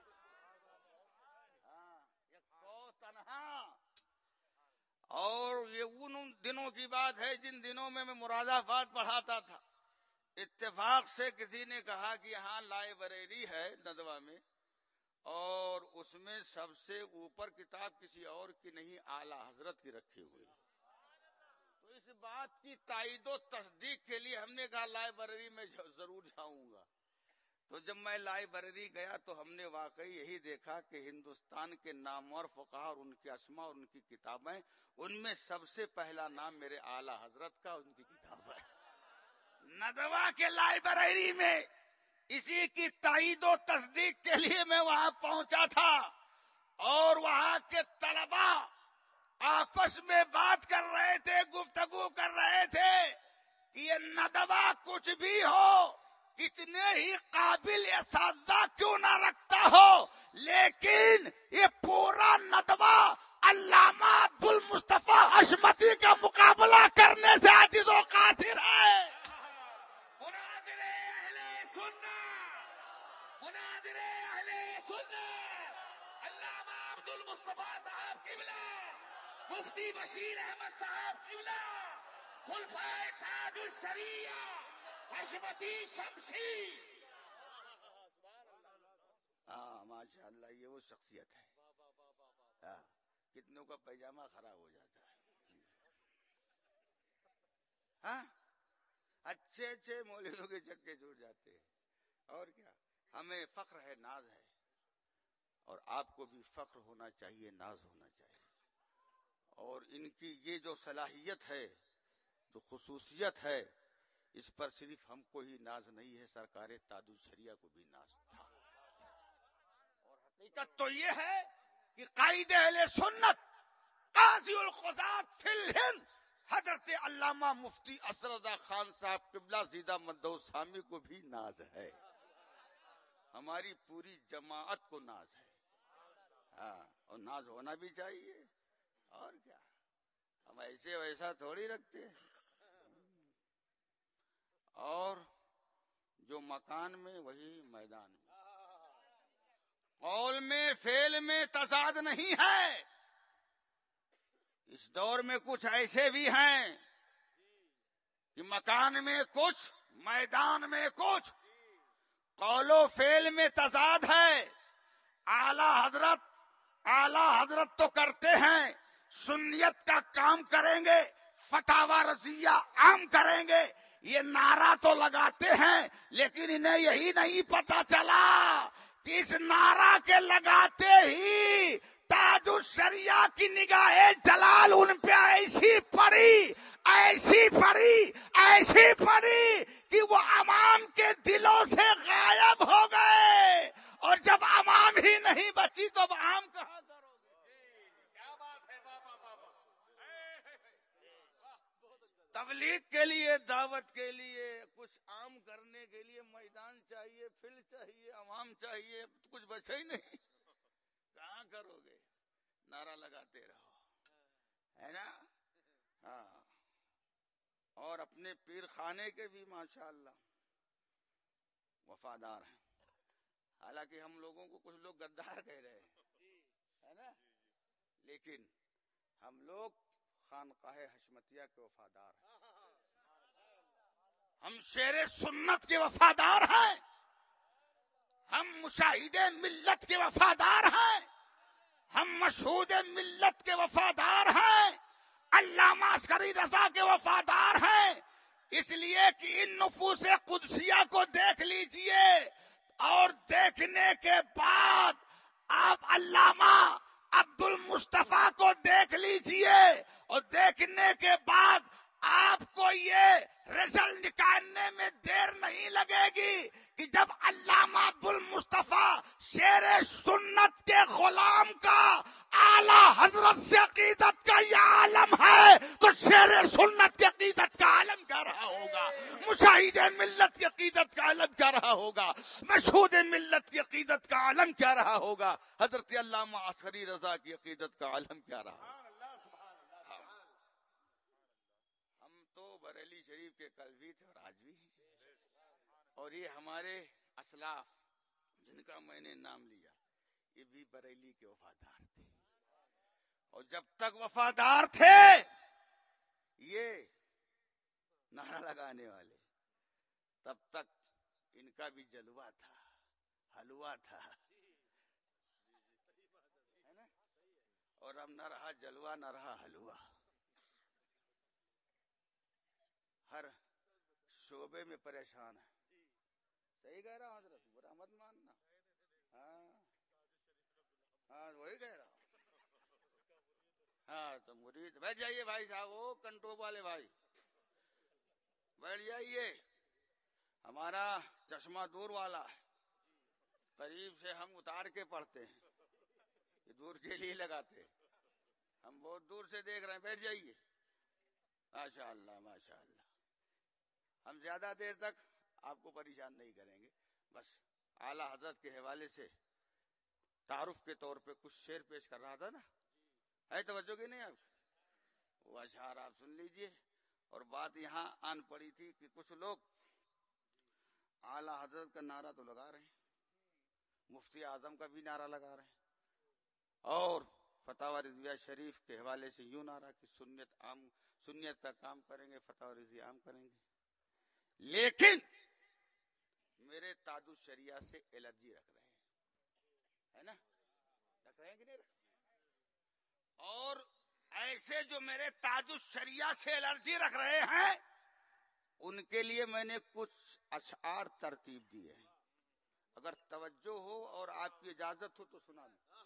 تنہا. اور یہ ان دنوں کی بات ہے جن دنوں میں مراد آباد پڑھاتا تھا. اتفاق سے کسی نے کہا کہ یہاں لائبریری ہے ندوہ میں اور اس میں سب سے اوپر کتاب کسی اور کی نہیں اعلی حضرت کی رکھی ہوئی. تو اس بات کی تائید و تصدیق کے لیے ہم نے کہا لائبریری میں ضرور جاؤں گا. تو جب میں لائبریری گیا تو ہم نے واقعی یہی دیکھا کہ ہندوستان کے نامور فقہا اور ان کے اسماء اور ان کی کتابیں، ان میں سب سے پہلا نام میرے اعلی حضرت کا ان کی کتاب ہے. ندوہ کے لائبریری میں اسی کی تائید و تصدیق کے لیے میں وہاں پہنچا تھا اور وہاں کے طلبا آپس میں بات کر رہے تھے، گفتگو کر رہے تھے کہ یہ ندوہ کچھ بھی ہو، کتنے ہی قابل اساتذہ کیوں نہ رکھتا ہو، لیکن یہ پورا ندوہ علامہ عبد المصطفیٰ حشمتی کا مقابلہ کرنے سے عاجز و قاصر ہے. مناظر اہل سنت، مناظر اہل سنت، علامہ عبد المصطفیٰ صاحب قبلہ، مفتی بشیر احمد صاحب قبلہ، خلفائے تاج الشریعہ حشمتی شمسی. ہاں ماشاء اللہ یہ وہ شخصیت ہے. ہاں کتنوں کا پیجامہ خراب ہو جاتا ہے. ہاں اچھے اچھے مولویوں کے چکے چھوٹ جاتے ہیں. اور کیا ہمیں فخر ہے، ناز ہے، اور آپ کو بھی فخر ہونا چاہیے، ناز ہونا چاہیے. اور ان کی یہ جو صلاحیت ہے، جو خصوصیت ہے، اس پر صرف ہم کو ہی ناز نہیں ہے، سرکار تاج الشریعہ کو بھی ناز تھا. اور حقیقت تو یہ ہے کہ قائد اہل سنت قاضی القضات فی الہند حضرت علامہ مفتی اسداللہ خان صاحب قبلہ زیدہ مدعو سامی کو بھی ناز ہے. ہماری پوری جماعت کو ناز ہے. ہاں اور ناز ہونا بھی چاہیے. اور کیا ہم ایسے ویسا تھوڑی رکھتے ہیں. اور جو مکان میں وہی میدان میں، قول میں فعل میں تضاد نہیں ہے. اس دور میں کچھ ایسے بھی ہیں کہ مکان میں کچھ، میدان میں کچھ، قول و فعل میں تضاد ہے. اعلی حضرت تو کرتے ہیں، سنیت کا کام کریں گے، فتاوی رضیہ عام کریں گے، یہ نعرہ تو لگاتے ہیں لیکن انہیں یہی نہیں پتا چلا کہ اس نعرہ کے لگاتے ہی تاج الشریعہ کی نگاہ جلال ان پہ ایسی پڑی کہ وہ عوام کے دلوں سے غائب ہو گئے. اور جب عوام ہی نہیں بچی تو اب عام کہاں کرو گے؟ کیا بات ہے بابا. تبلیغ کے لیے، دعوت کے لیے، کچھ عام کرنے کے لیے میدان چاہیے، فیلڈ چاہیے، عوام چاہیے، کچھ بچے ہی نہیں. کہاں کرو گے؟ نعرہ لگاتے رہو، ہے نا. ہاں. اور اپنے پیر خانے کے بھی ماشاءاللہ وفادار ہیں. حالانکہ ہم لوگوں کو کچھ لوگ غدار کہہ رہے ہیں، ہے نا، لیکن ہم لوگ خانقاہ حشمتیہ کے وفادار ہیں. ہم شیر سنت کے وفادار ہیں. ہم مشاہد ملت کے وفادار ہیں. ہم مشہود ملت کے وفادار ہیں. علامہ عسکری رضا کے وفادار ہیں. اس لیے کہ ان نفوس قدسیہ کو دیکھ لیجئے اور دیکھنے کے بعد آپ علامہ عبد المصطفیٰ کو دیکھ لیجئے اور دیکھنے کے بعد آپ کو یہ رزلٹ نکالنے میں دیر نہیں لگے گی کہ جب علامہ عبد المصطفیٰ شیر سنت کے غلام کا اعلیٰ حضرت سے عقیدت کا یہ عالم ہے تو شیر سنت کی عقیدت کا عالم کیا رہا ہوگا، مشاہد ملت کی عقیدت کا عالم کیا رہا ہوگا، مشہود ملت کی عقیدت کا عالم کیا رہا ہوگا، حضرت علامہ عسکری رضا کی عقیدت کا عالم کیا رہا ہوگا. ہم تو بریلی شریف کے کل بھی تھے اور آج بھی ہیں. اور یہ ہمارے اسلاف جن کا میں نے نام لیا یہ بھی بریلی کے وفادار تھے. اور جب تک وفادار تھے یہ نعرہ لگانے والے تب تک ان کا بھی جلوہ تھا، حلوہ تھا، ہے نا. اور اب نہ رہا جلوہ نہ رہا حلوہ. ہر شعبے میں پریشان ہے. صحیح کہہ رہا ہوں حضرت، برا مت ماننا. ہاں وہی کہہ رہا ہوں. ہاں تو مرید بیٹھ جائیے بھائی صاحب، وہ کنٹرول والے بھائی بیٹھ جائیے. ہمارا چشمہ دور والا ہے، قریب سے ہم اتار کے پڑھتے ہیں، یہ دور کے لیے لگاتے ہیں. ہم بہت دور سے دیکھ رہے ہیں. بیٹھ جائیے. ماشاء اللہ ماشاء اللہ. ہم زیادہ دیر تک آپ کو پریشان نہیں کریں گے. بس اعلیٰ حضرت کے حوالے سے تعارف کے طور پہ کچھ شعر پیش کر رہا تھا نا، ہے توجہ کی نہیں آپ؟ وہ اشعار آپ سن لیجئے. اور بات یہاں آن پڑی تھی کہ کچھ لوگ اعلیٰ حضرت کا نعرہ تو لگا رہے ہیں، مفتی اعظم کا بھی نعرہ لگا رہے ہیں، اور فتاوی رضویہ شریف کے حوالے سے یوں نعرہ کہ سنیت کا کام کریں گے، فتاوی رضویہ عام کریں گے. لیکن میرے تاج الشریعہ سے الرجی رکھ رہے ہیں، ہے نا، رکھ رہے ہیں کہ نہیں رکھ؟ اور ایسے جو میرے تاج الشریعہ سے الرجی رکھ رہے ہیں ان کے لیے میں نے کچھ اشعار ترتیب دیے ہیں. اگر توجہ ہو اور آپ کی اجازت ہو تو سنا دوں.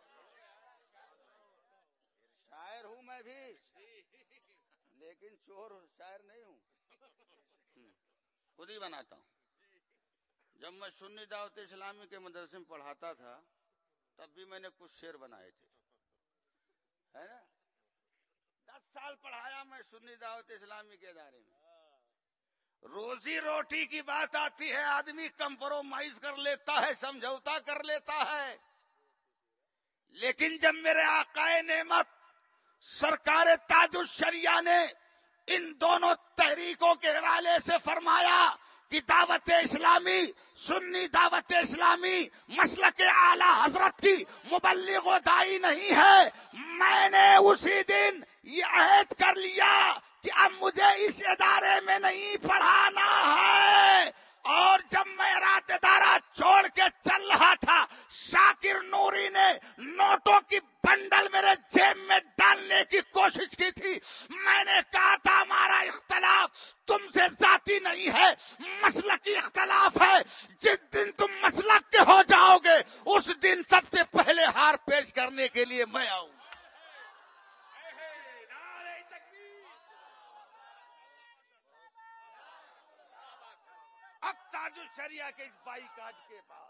شاعر ہوں میں بھی لیکن چور شاعر نہیں ہوں، خود ہی بناتا ہوں. جب میں سنی دعوت اسلامی کے مدرسے میں پڑھاتا تھا تب بھی میں نے کچھ شعر بنائے تھے، ہے نا. 10 سال پڑھایا میں سنی دعوت اسلامی کے ادارے میں. روزی روٹی کی بات آتی ہے آدمی کمپرومائز کر لیتا ہے، سمجھوتا کر لیتا ہے. لیکن جب میرے آقا نعمت سرکار تاج الشریعہ نے ان دونوں تحریکوں کے حوالے سے فرمایا کہ دعوت اسلامی، سنی دعوت اسلامی مسلک اعلی حضرت کی مبلغ و داعی نہیں ہے، میں نے اسی دن یہ عہد کر لیا کہ اب مجھے اس ادارے میں نہیں پڑھانا ہے. اور جب میں رات ادارہ چھوڑ کے چل رہا تھا شاکر نوری نے نوٹوں کی بنڈل میرے جیب میں ڈالنے کی کوشش کی تھی. میں نے کہا تھا ہمارا اختلاف تم سے ذاتی اختلاف ہے. جس دن تم مسلک کے ہو جاؤ گے اس دن سب سے پہلے ہار پیش کرنے کے لیے میں آؤں. اب تاج الشریعہ کے اس بائیکاٹ کے بعد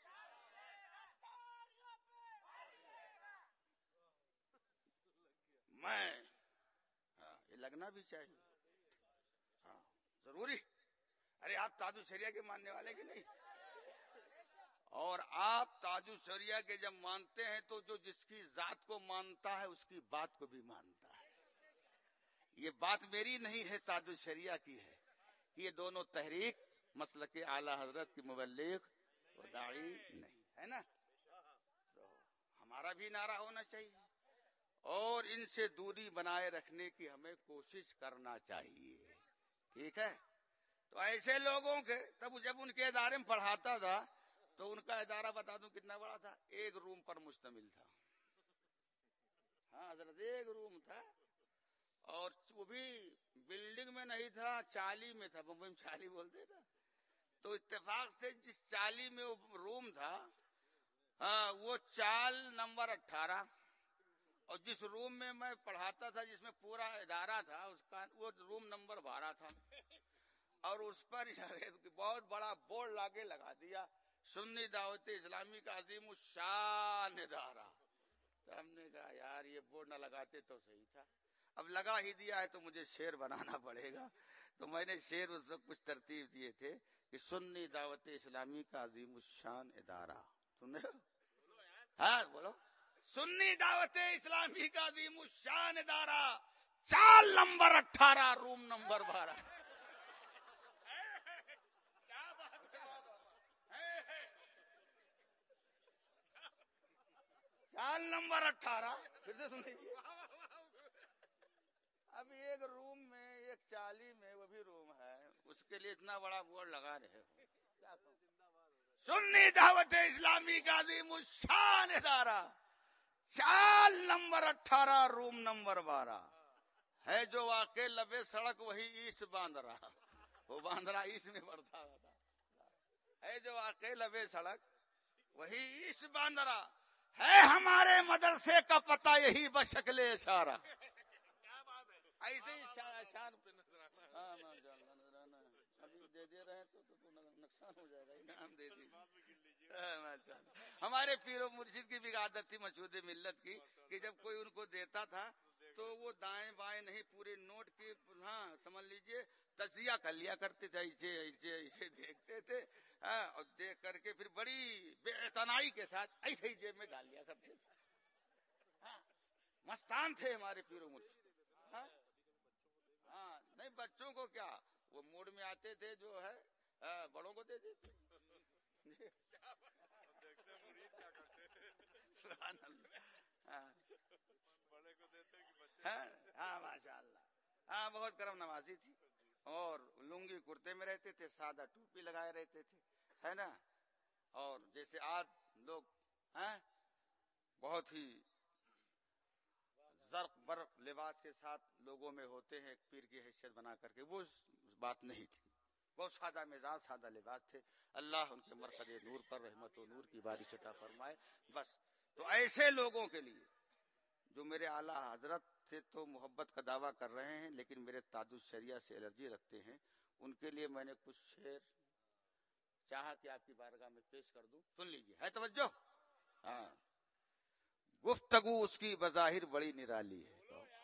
میں یہ لگنا بھی چاہیے. ہاں ضروری. ارے آپ تاج الشریعہ کے ماننے والے کہ نہیں؟ اور آپ تاج الشریعہ کے جب مانتے ہیں تو جو جس کی ذات کو مانتا ہے اس کی بات کو بھی مانتا ہے. یہ بات میری نہیں ہے، تاج الشریعہ کی ہے. یہ دونوں تحریک مسلک اعلی حضرت کی مبلغ و داعی نہیں ہے نا. تو ہمارا بھی نعرہ ہونا چاہیے اور ان سے دوری بنائے رکھنے کی ہمیں کوشش کرنا چاہیے. ٹھیک ہے. تو ایسے لوگوں کے تب جب ان کے ادارے میں پڑھاتا تھا تو ان کا ادارہ بتا دوں کتنا بڑا تھا، 1 روم پر مشتمل تھا. ہاں حضرت 1 روم تھا اور وہ بھی بلڈنگ میں نہیں تھا، چالی میں تھا. بمبئی میں چالی بولتے تھا. تو اتفاق سے جس چالی میں وہ روم تھا وہ چال نمبر 18 اور جس روم میں میں پڑھاتا تھا جس میں پورا ادارہ تھا اس کا وہ روم نمبر 12 تھا. اور اس پر بہت بڑا بورڈ لگا دیا، سنی دعوت اسلامی کا عظیم الشان ادارہ. تو ہم نے کہا یار یہ بورڈ نہ لگاتے تو صحیح تھا. اب لگا ہی دیا ہے تو مجھے شعر بنانا پڑے گا. تو میں نے شعر اس وقت کچھ ترتیب دیے تھے کہ سنی دعوت اسلامی کا عظیم الشان ادارہ. سن رہے ہو؟ ہاں بولو. سنی دعوت اسلامی کا عظیم الشان ادارہ، چال نمبر 18 روم نمبر 12. چال نمبر 18 پھر سے سن لیجیے. اب 1 روم میں 1 چالی میں وہ بھی روم ہے، اس کے لیے اتنا بڑا بورڈ لگا رہے ہو. سنی دعوت اسلامی کا عظیم الشان ادارہ، چال نمبر 18 روم نمبر 12 ہے جو واقع لبے سڑک وہی ایسٹ باندرا. وہ باندرا ایسٹ میں پڑتا تھا. ہے جو واقع لبے سڑک وہی ایسٹ باندرا ہے. ہمارے مدرسے کا پتہ یہی بشکل اشارہ. ایسے ہی اشار ابھی دے رہے تو نقصان ہو جائے گا. انعام دے دیجیے. ہمارے پیر و مرشد کی بھی عادت تھی مشہود ملت کی کہ جب کوئی ان کو دیتا تھا تو وہ دائیں بائیں نہیں پورے نوٹ کی ہاں سمجھ لیجئے تجزیہ کر لیا کرتے تھے. ایسے ایسے ایسے دیکھتے تھے اور دیکھ کر کے پھر بڑی بے اعتنائی کے ساتھ ایسے ہی جیب میں ڈال لیا کرتے تھے. مستان تھے ہمارے پیر و مرشد. ہاں نہیں بچوں کو کیا وہ موڈ میں آتے تھے جو ہے بڑوں کو دے دیتے. ہاں ماشاء اللہ. ہاں بہت کرم نوازی تھی اور لنگی کرتے میں رہتے تھے، سادہ ٹوپی لگائے رہتے تھے ہے نا. اور جیسے آج لوگ بہت ہی زرق برق لباس کے ساتھ لوگوں میں ہوتے ہیں پیر کی حیثیت بنا کر کے، وہ بات نہیں تھی. بہت سادہ مزاج سادہ لباس تھے. اللہ ان کے مرقد نور پر رحمت و نور کی بارش عطا فرمائے. بس تو ایسے لوگوں کے لیے جو میرے اعلیٰ حضرت سے تو محبت کا دعویٰ کر رہے ہیں لیکن میرے تاج الشریعہ سے الرجی رکھتے ہیں، ان کے لیے میں نے کچھ شعر چاہا کہ آپ کی بارگاہ میں پیش کر دوں. سن لیجیے. ہے توجہ؟ ہاں. گفتگو اس کی بظاہر بڑی نرالی ہے.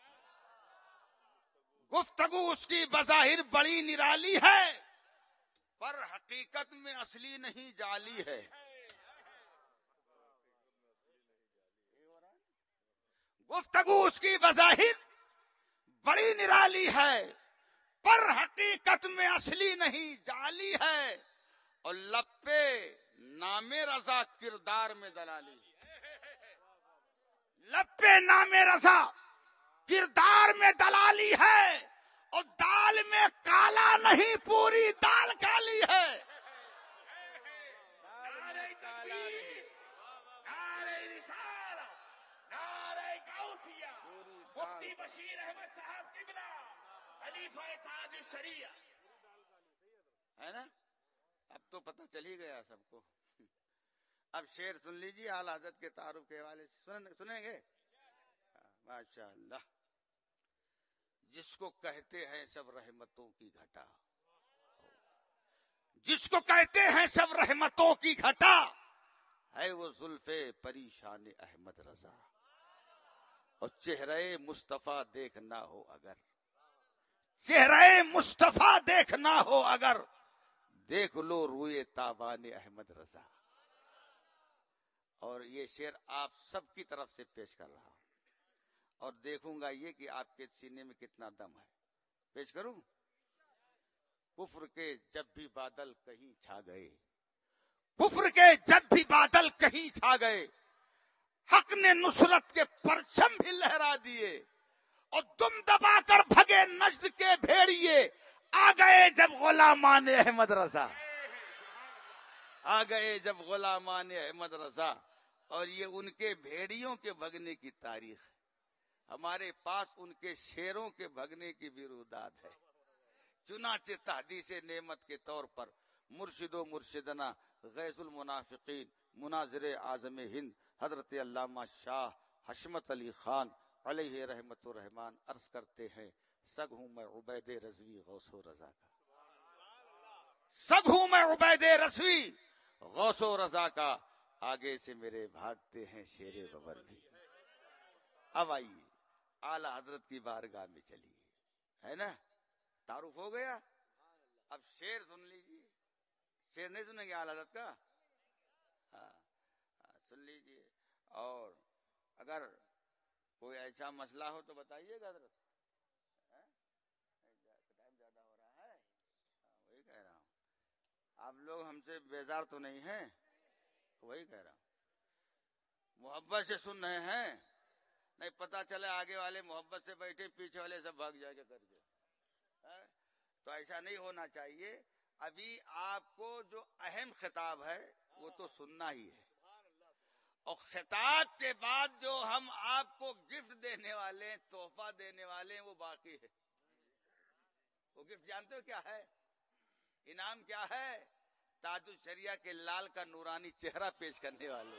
گفتگو اس کی بظاہر بڑی نرالی ہے پر حقیقت میں اصلی نہیں جعلی ہے. گفتگو اس کی بظاہر بڑی نرالی ہے پر حقیقت میں اصلی نہیں جعلی ہے. اور لب پہ نام رضا کردار میں دلالی. لب پہ نام رضا کردار میں دلالی ہے اور دال میں کالا نہیں پوری دال کالی ہے. مفتی بشیر احمد صاحب قبلہ خلیفہ تاج الشریعہ ہے نا. چل ہی گیا سب کو. اب شعر سن لیجیے اعلی حضرت کے تعارف کے حوالے سے. سنیں گے؟ ماشاء اللہ. جس کو کہتے ہیں سب رحمتوں کی گھٹا، جس کو کہتے ہیں سب رحمتوں کی گھٹا، ہے وہ زلف پریشان احمد رضا. اور چہرے مصطفیٰ دیکھنا ہو اگر، چہرے مصطفیٰ دیکھنا ہو اگر، دیکھ لو روئے تابان احمد رضا. اور یہ شعر آپ سب کی طرف سے پیش کر رہا ہوں، اور دیکھوں گا یہ کہ آپ کے سینے میں کتنا دم ہے. پیش کروں؟ کفر کے جب بھی بادل کہیں چھا گئے، کفر کے جب بھی بادل کہیں چھا گئے، حق نے نصرت کے پرچم بھی لہرا دیے. اور دم دبا کر بھگے نجد کے بھیڑیے، آ گئے جب غلامان احمد رضا، آ گئے جب غلامان احمد رضا. اور یہ ان کے بھیڑیوں کے بھگنے کی تاریخ ہے. ہمارے پاس ان کے شیروں کے بھگنے کی بھی روداد ہے. چنانچہ تحدیث نعمت کے طور پر مرشد و مرشدنا غیث المنافقین مناظر اعظم ہند حضرت علامہ شاہ حشمت علی خان علیہ رحمت الرحمان عرض کرتے ہیں، سگ ہوں میں عبید رضوی غوث و رضا کا، سگ ہوں میں عبید رضوی غوث و رضا کا، آگے سے میرے بھاگتے ہیں شیر ببر بھی. اب آئیے اعلی حضرت کی بارگاہ میں چلیے، ہے نا؟ تعارف ہو گیا. اب شعر سن لیجیے. شعر نہیں سنیں گے اعلی حضرت کا؟ ہاں سن لیجیے. اور اگر کوئی ایسا مسئلہ ہو تو بتائیے گا حضرت. ٹائم زیادہ ہو رہا ہے، وہی کہہ رہا ہوں. آپ لوگ ہم سے بیزار تو نہیں ہیں؟ وہی کہہ رہا ہوں. محبت سے سن رہے ہیں، نہیں پتا چلے آگے والے محبت سے بیٹھے، پیچھے والے سب بھاگ جائے گا کر کے. تو ایسا نہیں ہونا چاہیے. ابھی آپ کو جو اہم خطاب ہے وہ تو سننا ہی ہے، اور خطاب کے بعد جو ہم آپ کو گفٹ دینے والے ہیں، تحفہ دینے والے ہیں، وہ باقی ہے. وہ گفٹ جانتے ہو کیا ہے؟ انعام کیا ہے؟ تاج الشریعہ کے لال کا نورانی چہرہ پیش کرنے والے.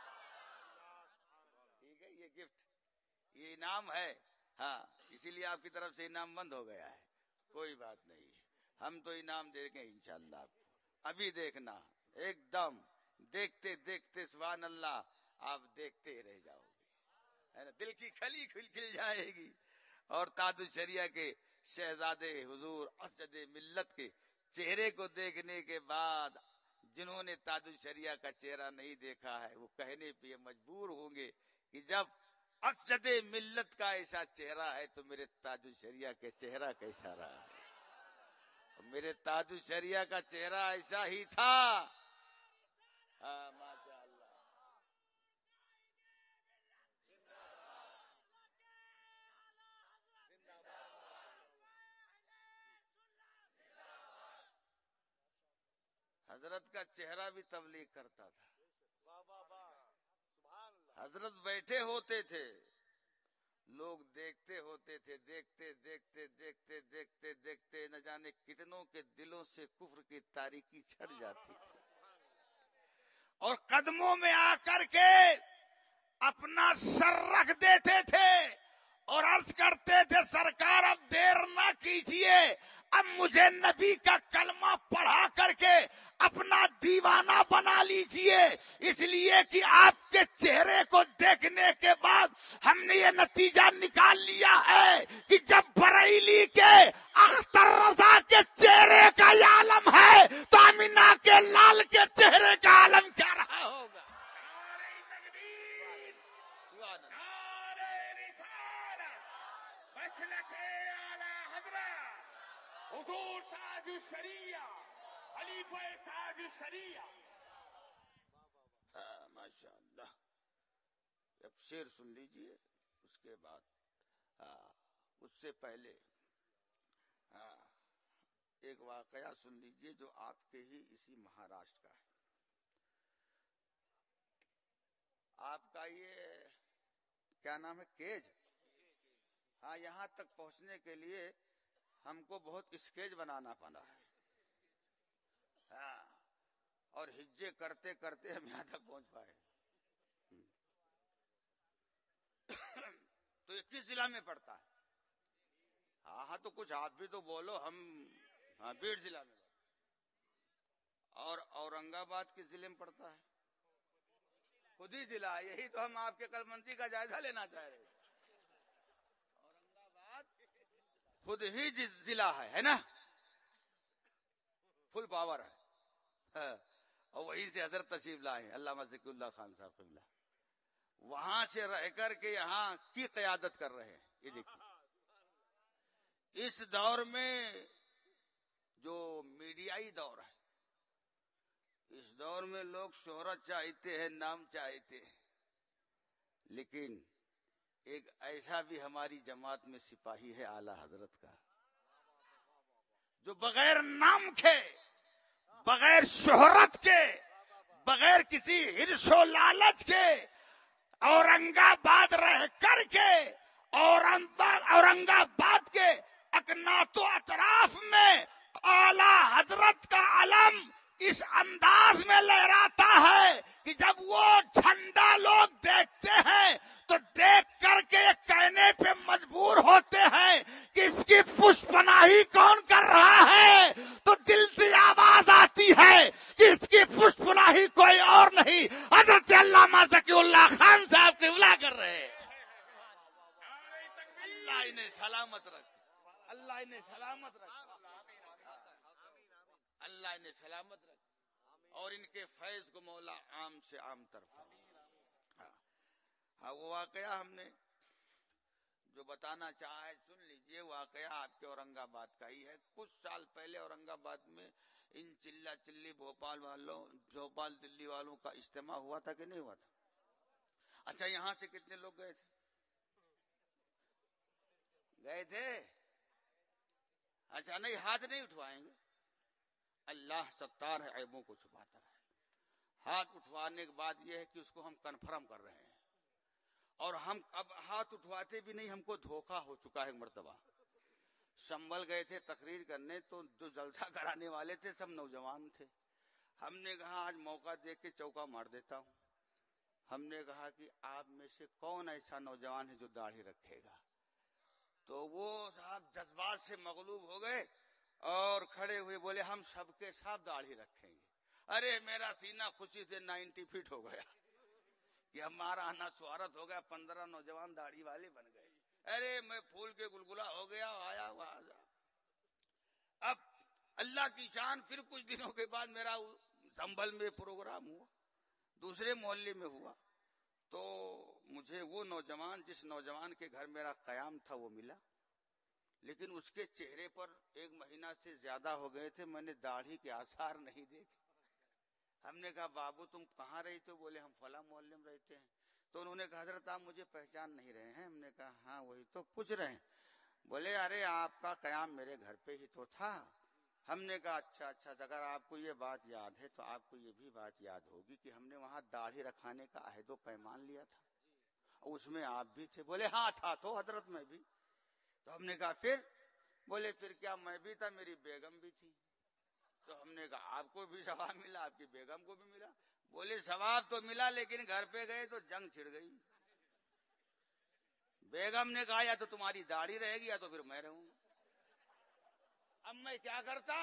ٹھیک ہے، یہ گفٹ، یہ انعام ہے. ہاں اسی لیے آپ کی طرف سے انعام بند ہو گیا ہے. کوئی بات نہیں، ہم تو انعام دیں گے انشاءاللہ آپ کو. ابھی دیکھنا، ایک دم دیکھتے دیکھتے سبحان اللہ آپ دیکھتے ہی رہ جاؤ گے، ہے نا؟ دل کی کھلی کھل جائے گی. اور تاج الشریعہ کے شہزادے حضور اسجد ملت کے چہرے کو دیکھنے کے بعد جنہوں نے تاج الشریعہ کا چہرہ نہیں دیکھا ہے وہ کہنے پہ مجبور ہوں گے کہ جب اسجد ملت کا ایسا چہرہ ہے تو میرے تاج الشریعہ کے چہرہ کیسا رہا ہے. میرے تاج الشریعہ کا چہرہ ایسا ہی تھا. ہاں ماشاء اللہ. حضرت کا چہرہ بھی تبلیغ کرتا تھا. حضرت بیٹھے ہوتے تھے، لوگ دیکھتے ہوتے تھے، دیکھتے دیکھتے دیکھتے دیکھتے دیکھتے نہ جانے کتنوں کے دلوں سے کفر کی تاریکی چھٹ جاتی تھی، اور قدموں میں آ کر کے اپنا سر رکھ دیتے تھے اور عرض کرتے تھے سرکار اب دیر نہ کیجیے، اب مجھے نبی کا کلمہ پڑھا کر کے اپنا دیوانہ بنا لیجئے، اس لیے کہ آپ کے چہرے کو دیکھنے کے بعد ہم نے یہ نتیجہ نکال لیا ہے کہ جب بریلی کے اختر رضا کے چہرے کا یہ عالم ہے تو آمینہ کے لال کے چہرے کا عالم کیا رہا ہوگا. حضور تاج الشریعہ، خلیفہ تاج الشریعہ. ماشاء اللہ. اب شعر سن لیجئے، اس کے بعد اس سے پہلے ایک واقعہ سن لیجئے جو آپ کے ہی اسی مہاراشٹر کا ہے. آپ کا یہ کیا نام ہے؟ کیج. ہاں یہاں تک پہنچنے کے لیے ہم کو بہت اسکیج بنانا پڑا ہے. ہاں ہجے کرتے کرتے ہم یہاں تک پہنچ پائے. تو یہ کس ضلع میں پڑتا ہے؟ ہاں تو کچھ آپ بھی تو بولو. ہم ہاں بیڑ ضلع میں. اور اورنگ آباد کس ضلع میں پڑتا ہے؟ خود ہی ضلع. یہی تو ہم آپ کے کلمندی کا جائزہ لینا چاہ رہے ہیں. اورنگ آباد خود ہی ضلع ہے نا, فل پاور ہے. اور وہیں سے حضرت تشریف لائے علامہ ذکی اللہ خان صاحب قبلہ, وہاں سے رہ کر کے یہاں کی قیادت کر رہے ہیں. یہ دیکھیے اس دور میں جو میڈیائی دور ہے, اس دور میں لوگ شہرت چاہتے ہیں, نام چاہتے ہیں, لیکن ایک ایسا بھی ہماری جماعت میں سپاہی ہے اعلی حضرت کا, جو بغیر نام کے, بغیر شہرت کے, بغیر کسی ہرس و لالچ کے اورنگ آباد رہ کر کے اورنگ آباد کے اکنات و اطراف میں اعلی حضرت کا علم اس انداز میں لہراتا ہے کہ جب وہ جھنڈا لوگ دیکھتے ہیں تو دیکھ کر کے کہنے پہ مجبور ہوتے ہیں کہ اس کی پشت پناہی کون کر رہا ہے, تو دل سے آواز آتی ہے کہ اس کی پشت پناہی کوئی اور نہیں, حضرت علامہ ذکی اللہ خان صاحب قبلہ کر رہے ہیں. اللہ انہیں سلامت رکھ, اللہ انہیں سلامت رکھ, اللہ انہیں سلامت رکھ, اور ان کے فیض کو مولا عام سے عام طرف. ہاں وہ واقعہ ہم نے جو بتانا چاہا ہے سن لیجئے. واقعہ آپ کے اورنگ آباد کا ہی ہے. کچھ سال پہلے اورنگ آباد میں ان چلا چلی بھوپال دلی والوں کا اجتماع ہوا تھا کہ نہیں ہوا تھا؟ اچھا یہاں سے کتنے لوگ گئے تھے؟ گئے تھے؟ اچھا نہیں, ہاتھ نہیں اٹھوائیں گے. اللہ ستار ہے, عیبوں کو چھپاتا ہے. ہاتھ اٹھوانے کے بعد یہ ہے کہ اس کو ہم کنفرم کر رہے ہیں, اور ہم اب ہاتھ اٹھواتے بھی نہیں. ہم کو دھوکہ ہو چکا ہے. ایک مرتبہ شمبل گئے تھے تقریر کرنے, تو جو جلسہ کرانے والے تھے سب نوجوان تھے. ہم نے کہا آج موقع دیکھ کے چوکا مار دیتا ہوں. ہم نے کہا کہ آپ میں سے کون ایسا نوجوان ہے جو داڑھی رکھے گا؟ تو وہ صاحب جذبات سے مغلوب ہو گئے اور کھڑے ہوئے بولے ہم سب کے ساتھ داڑھی رکھیں گے. ارے میرا سینہ خوشی سے 90 فٹ ہو گیا کہ ہمارا آنا سوارت ہو گیا. 15 نوجوان داڑھی والے بن گئے. ارے میں پھول کے گلگلا ہو گیا. آیا وہاں. اب اللہ کی شان, پھر کچھ دنوں کے بعد میرا سنبھل میں پروگرام ہوا, دوسرے محلے میں ہوا, تو مجھے وہ نوجوان, جس نوجوان کے گھر میرا قیام تھا, وہ ملا. لیکن اس کے چہرے پر 1 مہینہ سے زیادہ ہو گئے تھے, میں نے داڑھی کے آثار نہیں دیکھے. ہم نے کہا بابو تم کہاں رہتے ہو؟ بولے ہم فلاں محلے میں رہتے ہیں. تو انہوں نے کہا حضرت آپ مجھے پہچان نہیں رہے ہیں؟ ہم نے کہا ہاں وہی تو پوچھ رہے ہیں. بولے ارے آپ کا قیام میرے گھر پہ ہی تو تھا. ہم نے کہا اچھا, اگر آپ کو یہ بات یاد ہے تو آپ کو یہ بھی بات یاد ہوگی کہ ہم نے وہاں داڑھی رکھانے کا عہد و پیمان لیا تھا, اس میں آپ بھی تھے. بولے ہاں تھا تو حضرت میں بھی. تو ہم نے کہا پھر؟ بولے پھر کیا میں بھی تھا, میری بیگم بھی تھی. تو ہم نے کہا آپ کو بھی ثواب ملا, آپ کی بیگم کو بھی ملا. بولے ثواب تو ملا, لیکن گھر پہ گئے تو جنگ چھڑ گئی. بیگم نے کہا یا تو تمہاری داڑھی رہے گی یا تو پھر میں رہوں گا. اب میں کیا کرتا,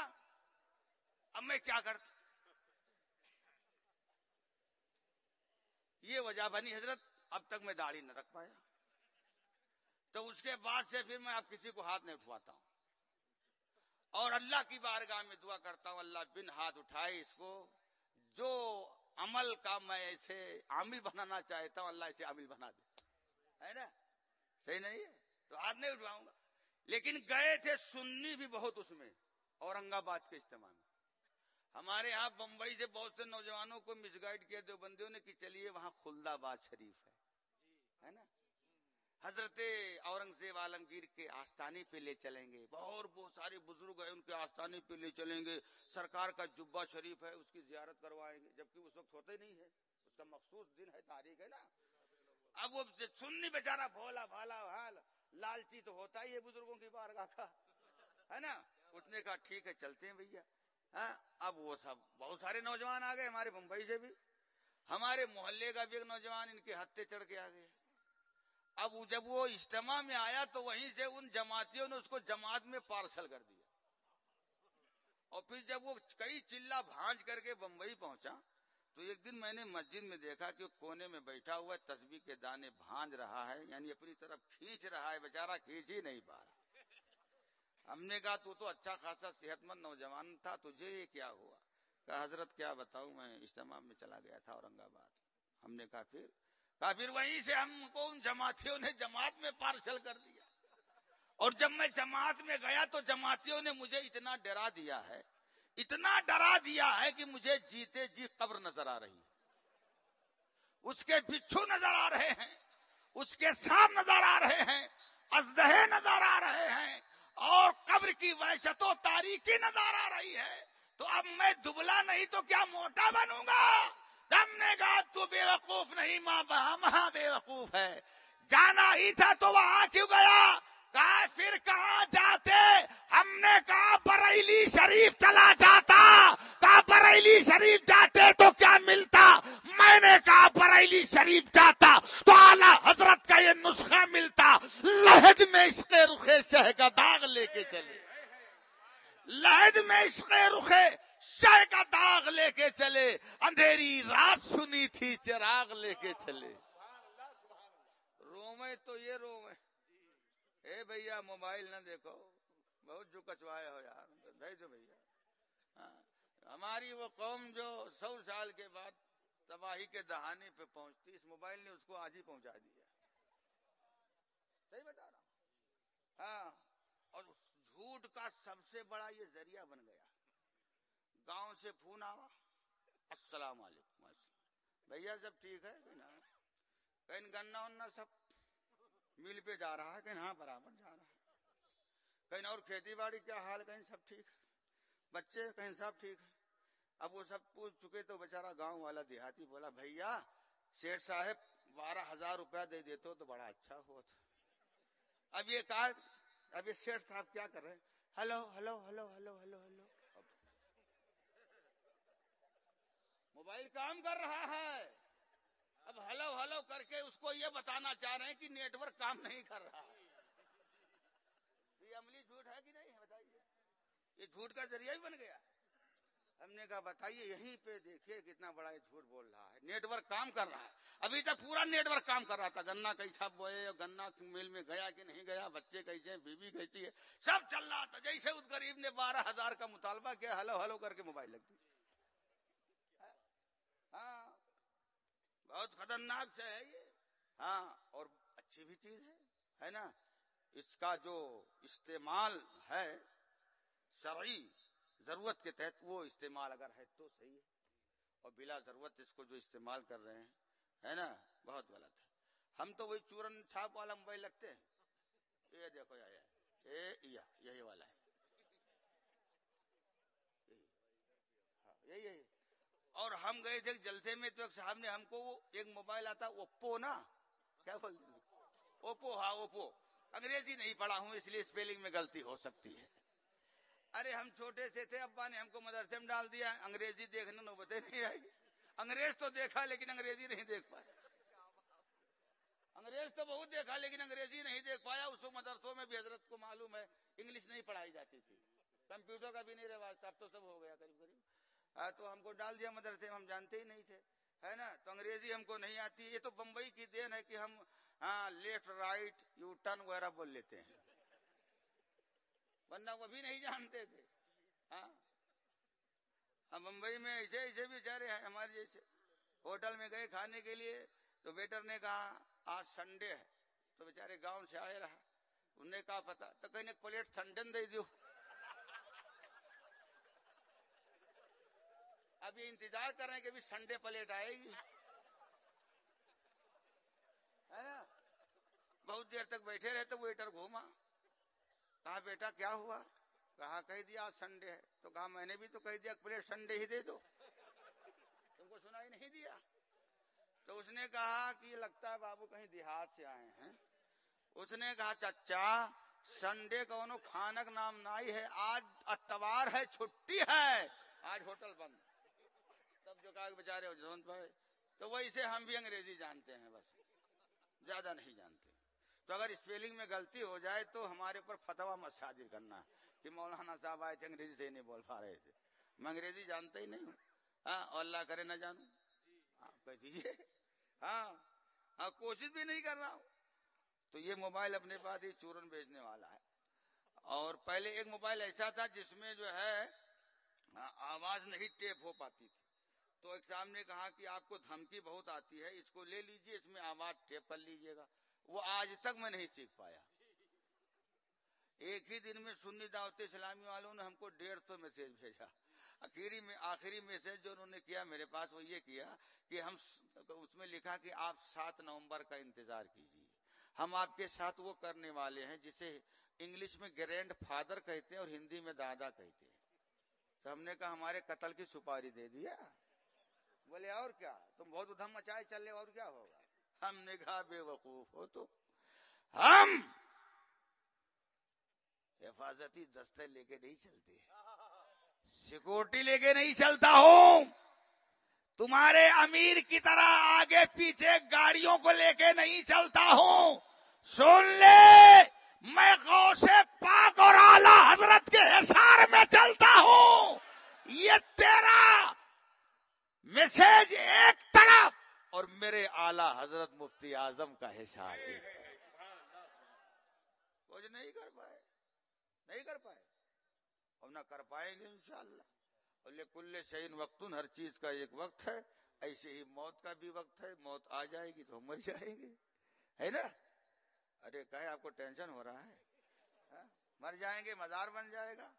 یہ وجہ بنی حضرت اب تک میں داڑھی نہ رکھ پایا. تو اس کے بعد سے پھر میں اب کسی کو ہاتھ نہیں اٹھواتا ہوں, اور اللہ کی بارگاہ میں دعا کرتا ہوں اللہ بن ہاتھ اٹھائے اس کو, جو عمل کا میں اسے عامل بنانا چاہتا ہوں اللہ اسے عامل بنا دے. ہے نا, صحیح نہیں ہے؟ تو ہاتھ نہیں اٹھواؤں گا. لیکن گئے تھے سنی بھی بہت اس میں, اورنگ آباد کے اجتماع میں. ہمارے یہاں بمبئی سے بہت سے نوجوانوں کو مس گائیڈ کیا دیوبندیوں نے کہ چلیے وہاں خلد آباد شریف ہے نا, حضرت اورنگزیب عالمگیر کے آستانے پہ لے چلیں گے. بہت سارے بزرگ ہیں, ان کے آستانے پہ لے چلیں گے. سرکار کا جبہ شریف ہے, اس کی زیارت کروائیں گے, جبکہ اس وقت ہوتا ہی نہیں ہے, اس کا مخصوص دن ہے, تاریخ ہے نا. اب وہ سنی بیچارہ بھولا بھالا لالچی تو ہوتا ہی ہے بزرگوں کی بارگاہ کا, ہے نا. اس نے کہا ٹھیک ہے چلتے ہیں بھیا. اب وہ سب بہت سارے نوجوان آ گئے ہمارے بمبئی سے بھی، ہمارے محلے کا بھی ایک نوجوان ان کے ہتھے چڑھ کے آ گیا۔ اب جب وہ اجتماع میں آیا تو وہیں سے ان جماعتیوں نے اس کو جماعت میں پارسل کر دیا، اور پھر جب وہ کئی چلہ بھانج کر کے بمبئی پہنچا تو ایک دن میں نے مسجد میں دیکھا کہ وہ کونے میں بیٹھا ہوا ہے، تسبیح کے دانے بھانج رہا ہے، یعنی اپنی طرف کھینچ رہا ہے، بیچارہ کھینچ ہی نہیں پا رہا۔ ہم نے کہا تو اچھا خاصا صحت مند نوجوان تھا، تجھے یہ کیا ہوا؟ کہا حضرت کیا بتاؤں، میں اجتماع میں چلا گیا تھا اورنگ آباد۔ ہم نے کہا پھر وہیں سے ہم کو ان جماعتیوں نے جماعت میں پارسل کر دیا، اور جب میں جماعت میں گیا تو جماعتیوں نے مجھے اتنا ڈرا دیا ہے کہ مجھے جیتے جی قبر نظر آ رہی ہے، اس کے بچھو نظر آ رہے ہیں، اس کے سانپ نظر آ رہے ہیں، اژدہے نظر آ رہے ہیں، اور قبر کی وحشت و تاریکی نظر آ رہی ہے۔ تو اب میں دبلا نہیں تو کیا موٹا بنوں گا؟ ہم نے کہا تو بے وقوف نہیں، ماں بے وقوف ہے، جانا ہی تھا تو وہاں کیوں گیا؟ کہا پھر کہاں جاتے؟ ہم نے کہا بریلی شریف چلا جاتا۔ کہا بریلی شریف جاتے تو کیا ملتا؟ میں نے کہا بریلی شریف جاتا تو اعلیٰ حضرت کا یہ نسخہ ملتا، لحد میں عشق رخ شہ کا داغ لے کے چلے، لحد میں عشق رخ شہ کا داغ لے کے چلے، اندھیری رات سنی تھی چراغ لے کے چلے۔ رومے تو یہ رومے، اے بھیا موبائل نہ دیکھو، بہت جو کچوائے ہو یار، بھیجو بھیا۔ ہماری وہ قوم جو 100 سال کے بعد تباہی کے دہانے پہ پہنچتی، اس موبائل نے اس کو آج ہی پہنچا دیا۔ صحیح بتا رہا ہوں؟ ہاں، اور جھوٹ کا سب سے بڑا یہ ذریعہ بن گیا۔ گاؤں سے فون آوا، السلام علیکم، بھیا سب ٹھیک ہے کہ نا؟ کہیں گنا ونا سب مل پہ جا رہا ہے، کہیں ہاں برابر جا رہا ہے، کہیں اور کھیتی باڑی کیا حال، کہیں سب ٹھیک ہے، بچے کہیں سب ٹھیک ہے۔ اب وہ سب پوچھ چکے تو بیچارہ گاؤں والا دیہاتی بولا بھیا سیٹھ صاحب 12,000 روپیہ دے دیتے تو بڑا اچھا ہوتا۔ اب یہ کہا، اب یہ سیٹھ صاحب کیا کر رہے ہیں؟ Hello hello hello hello hello hello, mobile کام کر رہا ہے، اب ہلو ہلو کر کے اس کو یہ بتانا چاہ رہے ہیں کہ نیٹ ورک کام نہیں کر رہا۔ یہ عملی جھوٹ ہے کہ نہیں ہے بتائیے؟ یہ جھوٹ کا ذریعہ ہی بن گیا۔ ہم نے کہا بتائیے یہیں پہ دیکھیے کتنا بڑا یہ جھوٹ بول رہا ہے، نیٹ ورک کام کر رہا ہے، ابھی تک پورا نیٹ ورک کام کر رہا تھا، گنا کیسا بوئے، گنا میل میں گیا کہ نہیں گیا، بچے کیسے ہیں، بیوی کیسی ہے، سب چل رہا تھا۔ جیسے اس غریب نے 12,000 کا مطالبہ کیا، ہلو ہلو کر کے موبائل لگ دی۔ ہاں، بہت خطرناک سے ہے یہ۔ ہاں، اور اچھی بھی چیز ہے نا، اس کا جو استعمال ہے شرعی ضرورت کے تحت، وہ استعمال اگر ہے تو صحیح ہے، اور بلا ضرورت اس کو جو استعمال کر رہے ہیں ہے نا، بہت غلط ہے۔ ہم تو وہی چورن چھاپ والا موبائل لگتے ہیں، یہ دیکھو یہی والا ہے، یہی۔ اور ہم گئے تھے جلسے میں تو ایک صاحب نے ہم کو ایک موبائل آتا اوپو نا، کیا بولتے ہیں اوپو، ہاں اوپو، انگریزی نہیں پڑھا ہوں اس لیے اسپیلنگ میں غلطی ہو سکتی ہے۔ ارے ہم چھوٹے سے تھے، ابا نے ہم کو مدرسے میں ڈال دیا، انگریزی دیکھنا نوبت نہیں آئی، انگریز تو دیکھا لیکن انگریزی نہیں دیکھ پایا، انگریز تو بہت دیکھا لیکن انگریزی نہیں دیکھ پایا۔ اس مدرسوں میں بھی حضرت کو معلوم ہے انگلش نہیں پڑھائی جاتی تھی، کمپیوٹر کا بھی نہیں رواج تھا، اب تو سب ہو گیا قریب قریب۔ تو ہم کو ڈال دیا مدرسے میں، ہم جانتے ہی نہیں تھے، ہے نا، تو انگریزی ہم کو نہیں آتی۔ یہ تو بمبئی کی دین ہے کہ ہم لیفٹ رائٹ یو ٹرن وغیرہ بول لیتے ہیں، ورنہ وہ بھی نہیں جانتے تھے۔ ہم بمبئی میں ایسے بیچارے ہیں ہمارے جیسے، ہوٹل میں گئے کھانے کے لیے تو ویٹر نے کہا آج سنڈے ہے، تو بیچارے گاؤں سے آئے رہا، انہوں نے کہا پتا تو کہیں ایک پلیٹ سنڈن دے دیو۔ اب یہ انتظار کر رہے ہیں کہ بھی سنڈے پلیٹ آئے گی، ہے نا۔ بہت دیر تک بیٹھے رہے تو ویٹر گھوما، کہا بیٹا کیا ہوا؟ کہا کہہ دیا آج سنڈے ہے، تو کہا میں نے بھی تو کہہ دیا پلیٹ سنڈے ہی دے دو، تم کو سنا ہی نہیں دیا۔ تو اس نے کہا کہ یہ لگتا ہے بابو کہیں دیہات سے آئے ہیں۔ اس نے کہا چچا سنڈے کونو کھانک نام نائی ہے، آج اتوار ہے، چھٹی ہے، آج ہوٹل بند. تب جو کہا کہ بیچارے جسونت بھائی, تو وہی سے ہم بھی انگریزی جانتے ہیں, بس زیادہ نہیں جانتے. تو اگر اسپیلنگ میں غلطی ہو جائے تو ہمارے اوپر فتویٰ مت صادر کرنا کہ مولانا صاحب آئے تھے انگریزی سے نہیں بول پا رہے تھے. میں انگریزی جانتا ہی نہیں ہوں, ہاں, اور اللہ کرے نہ جانوں, آپ کہہ دیجیے. ہاں, کوشش بھی نہیں کر رہا ہوں. تو یہ موبائل اپنے پاس ہی چورن بیچنے والا ہے. اور پہلے ایک موبائل ایسا تھا جس میں جو ہے آواز نہیں ٹیپ ہو پاتی تھی. تو ایک صاحب نے کہا کہ آپ کو دھمکی بہت آتی ہے, اس کو لے لیجئے, اس میں آواز ٹیپ کر لیجئے گا. وہ آج تک میں نہیں سیکھ پایا. ایک ہی دن میں سنی دعوت اسلامی والوں نے ہم کو 150 میسج بھیجا. آخری میسج جو انہوں نے کیا میرے پاس وہ یہ کیا کہ ہم اس میں لکھا کہ آپ 7 نومبر کا انتظار کیجیے, ہم آپ کے ساتھ وہ کرنے والے ہیں جسے انگلش میں گرینڈ فادر کہتے ہیں اور ہندی میں دادا کہتے ہیں. تو ہم نے کہا ہمارے قتل کی سپاری دے دیا. بولے اور کیا, تم بہت ادھم مچائے چل رہے, اور کیا ہوگا. ہم نے کہا بے وقوف ہو تو. ہم حفاظتی دستے لے کے نہیں چلتے, سیکورٹی لے کے نہیں چلتا ہوں. تمہارے امیر کی طرح آگے پیچھے گاڑیوں کو لے کے نہیں چلتا ہوں. سن لے, میں غوث پاک اور اعلی حضرت کے حصار میں چلتا ہوں. یہ تیرا میسج ایک طرف اور میرے اعلی حضرت مفتی اعظم کا حصار ایک طرف. کچھ نہیں کر پائے اور نہ کر پائیں گے انشاءاللہ. اور لکل شیء وقت, ہر چیز کا ایک وقت ہے. ایسے ہی موت کا بھی وقت ہے, موت آ جائے گی تو ہم مر جائیں گے, ہے نا. ارے کہے آپ کو ٹینشن ہو رہا ہے, مر جائیں گے, مزار بن جائے گا.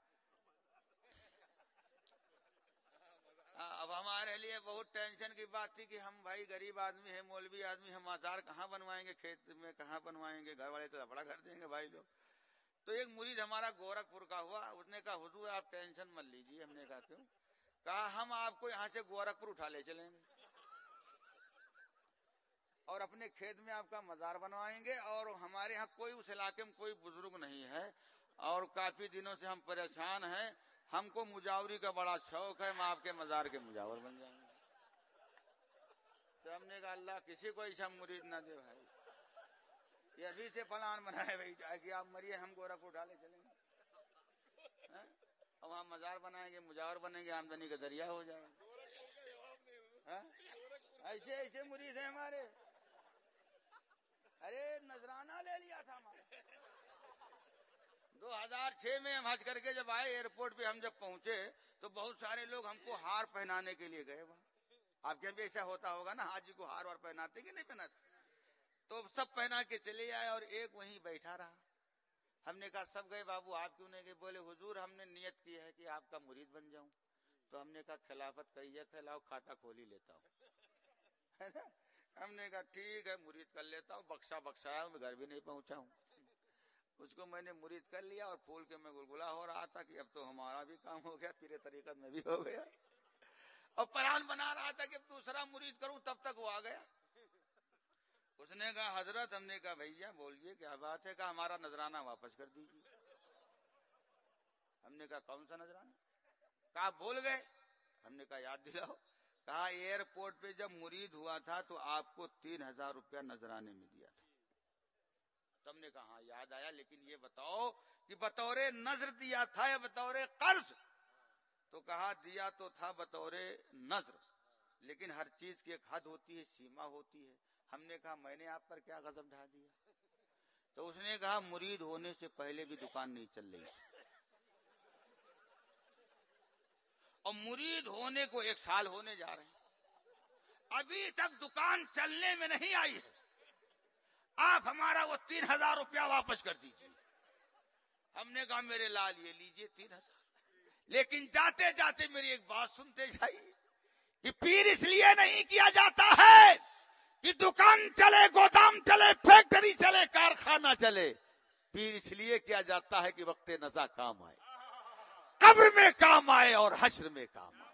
اب ہمارے لیے بہت ٹینشن کی بات تھی کہ ہم بھائی غریب آدمی ہیں, مولوی آدمی, ہم مزار کہاں بنوائیں گے, کھیت میں کہاں بنوائیں گے, گھر والے تو لفڑا کر دیں گے بھائی لوگ. تو ایک مرید ہمارا گورکھپور کا ہوا, اس نے کہا حضور آپ ٹینشن مت لیجیے. ہم نے کہا کیوں؟ کہا ہم آپ کو یہاں سے گورکھپور اٹھا لے چلیں گے اور اپنے کھیت میں آپ کا مزار بنوائیں گے. اور ہمارے یہاں کوئی اس علاقے میں کوئی بزرگ نہیں ہے اور کافی دنوں سے ہم پریشان ہیں, ہم کو مجاوری کا بڑا شوق ہے, ہم آپ کے مزار کے مجاور بن جائیں گے. تو ہم نے کہا اللہ کسی کو ایسا مرید نہ دے بھائی, یہ ابھی سے پلان بنائے بھائی کہ آپ مریے, ہم گورکھپور اٹھا لے چلیں گے, اور وہاں مزار بنائیں گے, مجاور بنیں گے, آمدنی کا ذریعہ ہو جائے گا. ایسے مرید ہیں ہمارے. ارے نذرانہ لے لیا تھا ہمارے 2006 میں. ہم حج کر کے جب آئے ایئرپورٹ پہ, ہم جب پہنچے تو بہت سارے لوگ ہم کو ہار پہنانے کے لیے گئے. وہاں آپ کے بھی ایسا ہوتا ہوگا نا, حاجی کو ہار وار پہناتے کہ نہیں پہناتے. تو سب پہنا کے چلے آئے اور ایک وہیں بیٹھا رہا. ہم نے کہا سب گئے, بابو آپ کیوں نہیں گئے؟ بولے حضور ہم نے نیت کی ہے کہ آپ کا مرید بن جاؤں. تو ہم نے کہا خلافت کہیے, کھلاؤ, کھاتا کھول ہی لیتا ہوں. ہم نے کہا ٹھیک ہے مرید کر لیتا ہوں, بخشایا ہوں, گھر بھی نہیں پہنچا ہوں. اس کو میں نے مرید کر لیا اور پھول کے میں گلگلا ہو رہا تھا کہ اب تو ہمارا بھی کام ہو گیا, پھر طریقت میں بھی ہو گیا. اور پلان بنا رہا تھا کہ اب دوسرا مرید کروں, تب تک وہ آ گیا. اس نے کہا حضرت, ہم نے کہا بھیا بولیے کیا بات ہے. کہا ہمارا نذرانہ واپس کر دیجیے. ہم نے کہا کون سا نذرانہ؟ کہا بھول گئے. ہم نے کہا یاد دلاؤ. کہا ایئرپورٹ پہ جب مرید ہوا تھا تو آپ کو 3000 روپیہ نذرانے میں دیا تھا. تم نے کہا ہاں یاد آیا, لیکن یہ بتاؤ کہ بطور نذر دیا تھا یا بطور قرض؟ تو کہا دیا تو تھا بطور نذر, لیکن ہر چیز کی ایک حد ہوتی ہے, سیما ہوتی ہے. ہم نے کہا میں نے آپ پر کیا غضب ڈھا دیا؟ تو اس نے کہا مرید ہونے سے پہلے بھی دکان نہیں چل رہی, اور مرید ہونے کو 1 سال ہونے جا رہے ہیں, ابھی تک دکان چلنے میں نہیں آئی ہے. آپ ہمارا وہ 3000 روپیہ واپس کر دیجیے. ہم نے کہا میرے لال یہ لیجیے 3000, لیکن جاتے جاتے میری ایک بات سنتے جائیے کہ پیر اس لیے نہیں کیا جاتا ہے کہ دکان چلے, گودام چلے, فیکٹری چلے, کارخانہ چلے. پیر اس لیے کیا جاتا ہے کہ وقت نزا کام آئے, قبر میں کام آئے اور حشر میں کام آئے.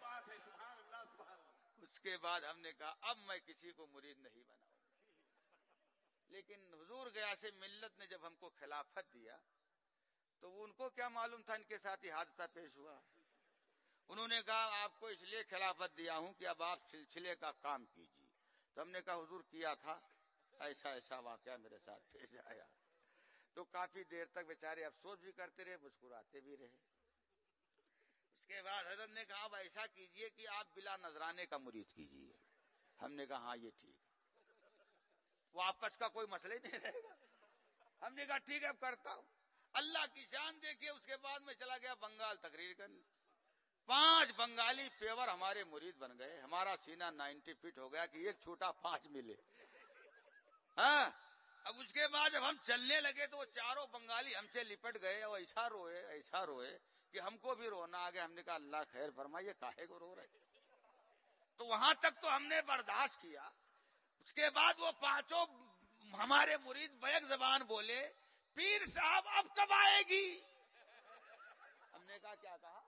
اس کے بعد ہم نے کہا اب میں کسی کو مرید نہیں بناؤں. لیکن حضور گیا سے ملت نے جب ہم کو خلافت دیا تو ان کو کیا معلوم تھا ان کے ساتھ ہی حادثہ پیش ہوا. انہوں نے کہا آپ کو اس لیے خلافت دیا ہوں کہ اب آپ سلسلے کا کام کیجیے. تو ہم نے کہا حضور کیا تھا ایسا ایسا واقعہ میرے ساتھ پیش آیا. تو کافی دیر تک بیچارے افسوس بھی کرتے رہے, مسکراتے بھی رہے. اس کے بعد حضرت نے کہا اب ایسا کیجئے کہ آپ بلا نذرانے کا مرید کیجئے. ہم نے کہا ہاں یہ ٹھیک, وہ آپس کا کوئی مسئلہ ہی نہیں رہے گا. ہم نے کہا ٹھیک ہے اب کرتا ہوں. اللہ کی شان دیکھیے. اس کے بعد میں چلا گیا بنگال تقریر کرنے. 5 بنگالی پیور ہمارے مرید بن گئے. ہمارا سینہ 90 فٹ ہو گیا کہ ایک چھوٹا 5 ملے. ہاں اب اس کے بعد جب ہم چلنے لگے تو وہ چاروں بنگالی ہم سے لپٹ گئے اور ایسا روئے کہ ہم کو بھی رونا آ گیا. ہم نے کہا اللہ خیر فرمائے, کاہے کو رو رہے. تو وہاں تک تو ہم نے برداشت کیا. اس کے بعد وہ 5 ہمارے مرید بیک زبان بولے پیر صاحب اب کب آئے گی. ہم نے کہا کیا کہا.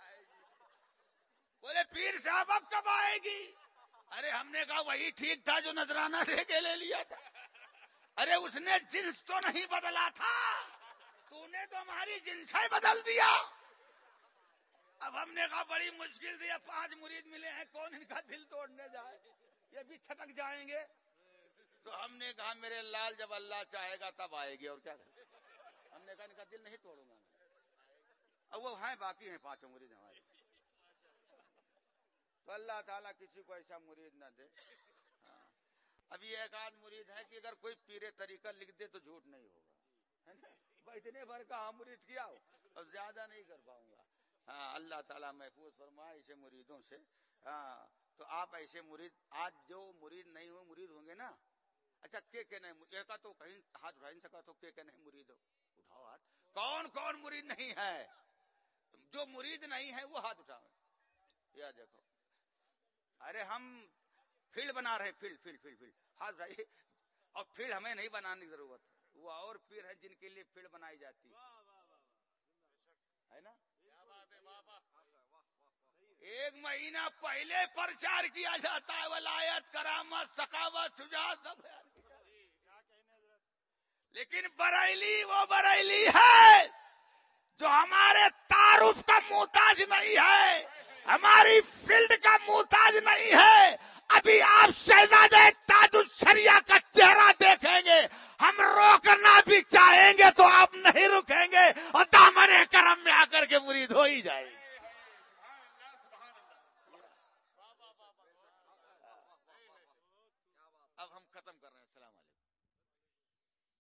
بولے پیر صاحب اب کب آئے گی. ارے ہم نے کہا وہی ٹھیک تھا جو نذرانہ دے کے لے لیا تھا. ارے اس نے جنس تو نہیں بدلا تھا, تو نے تو ہماری جنس ہی بدل دیا. اب ہم نے کہا بڑی مشکل سے 5 مرید ملے ہیں, کون ان کا دل توڑنے جائے, یہ بھی چھٹک جائیں گے. تو ہم نے کہا میرے لال جب اللہ چاہے گا تب آئے گی, اور کیا کریں. ہم نے کہا ان کا دل نہیں توڑوں گا. اب وہ ہیں باقی ہیں 5 مرید ہمارے. تو اللہ تعالیٰ کسی کو ایسا مرید نہ دے. ابھی ایک آدھ مرید ہے کہ اگر کوئی پیر طریقہ لکھ دے تو جھوٹ نہیں ہوگا. اتنے بھر کا مرید کیا ہو, اور زیادہ نہیں کر پاؤں گا. ہاں اللہ تعالیٰ محفوظ فرمائے ایسے مریدوں سے. ہاں تو آپ ایسے مرید, آج جو مرید نہیں ہوئے مرید ہوں گے نا. اچھا کہ نہیں, ایک تو کہیں ہاتھ اٹھا نہیں سکا تو کہ نہیں مرید ہو, اٹھاؤ ہاتھ. کون کون مرید نہیں ہے. جو مرید نہیں ہے وہ ہاتھ اٹھاؤ. یا دیکھو, ارے ہم فیلڈ بنا رہے, فیلڈ ہاتھ اٹھائیے. اور فیلڈ ہمیں نہیں بنانے کی ضرورت, وہ اور پیر ہے جن کے لیے فیلڈ بنائی جاتی ہے نا. 1 مہینہ پہلے پرچار کیا جاتا ہے, ولایت کرامت سخاوت شجاعت سب بیان کیا. لیکن بریلی وہ بریلی ہے جو ہمارے تعارف کا محتاج نہیں ہے, ہماری فیلڈ کا محتاج نہیں ہے. ابھی آپ شہزادے تاج الشریعہ کا چہرہ دیکھیں گے, ہم روکنا بھی چاہیں گے تو آپ نہیں رکیں گے, اور دامن کرم میں آ کر کے مرید ہو ہی جائے گی. اب ہم ختم کر رہے ہیں.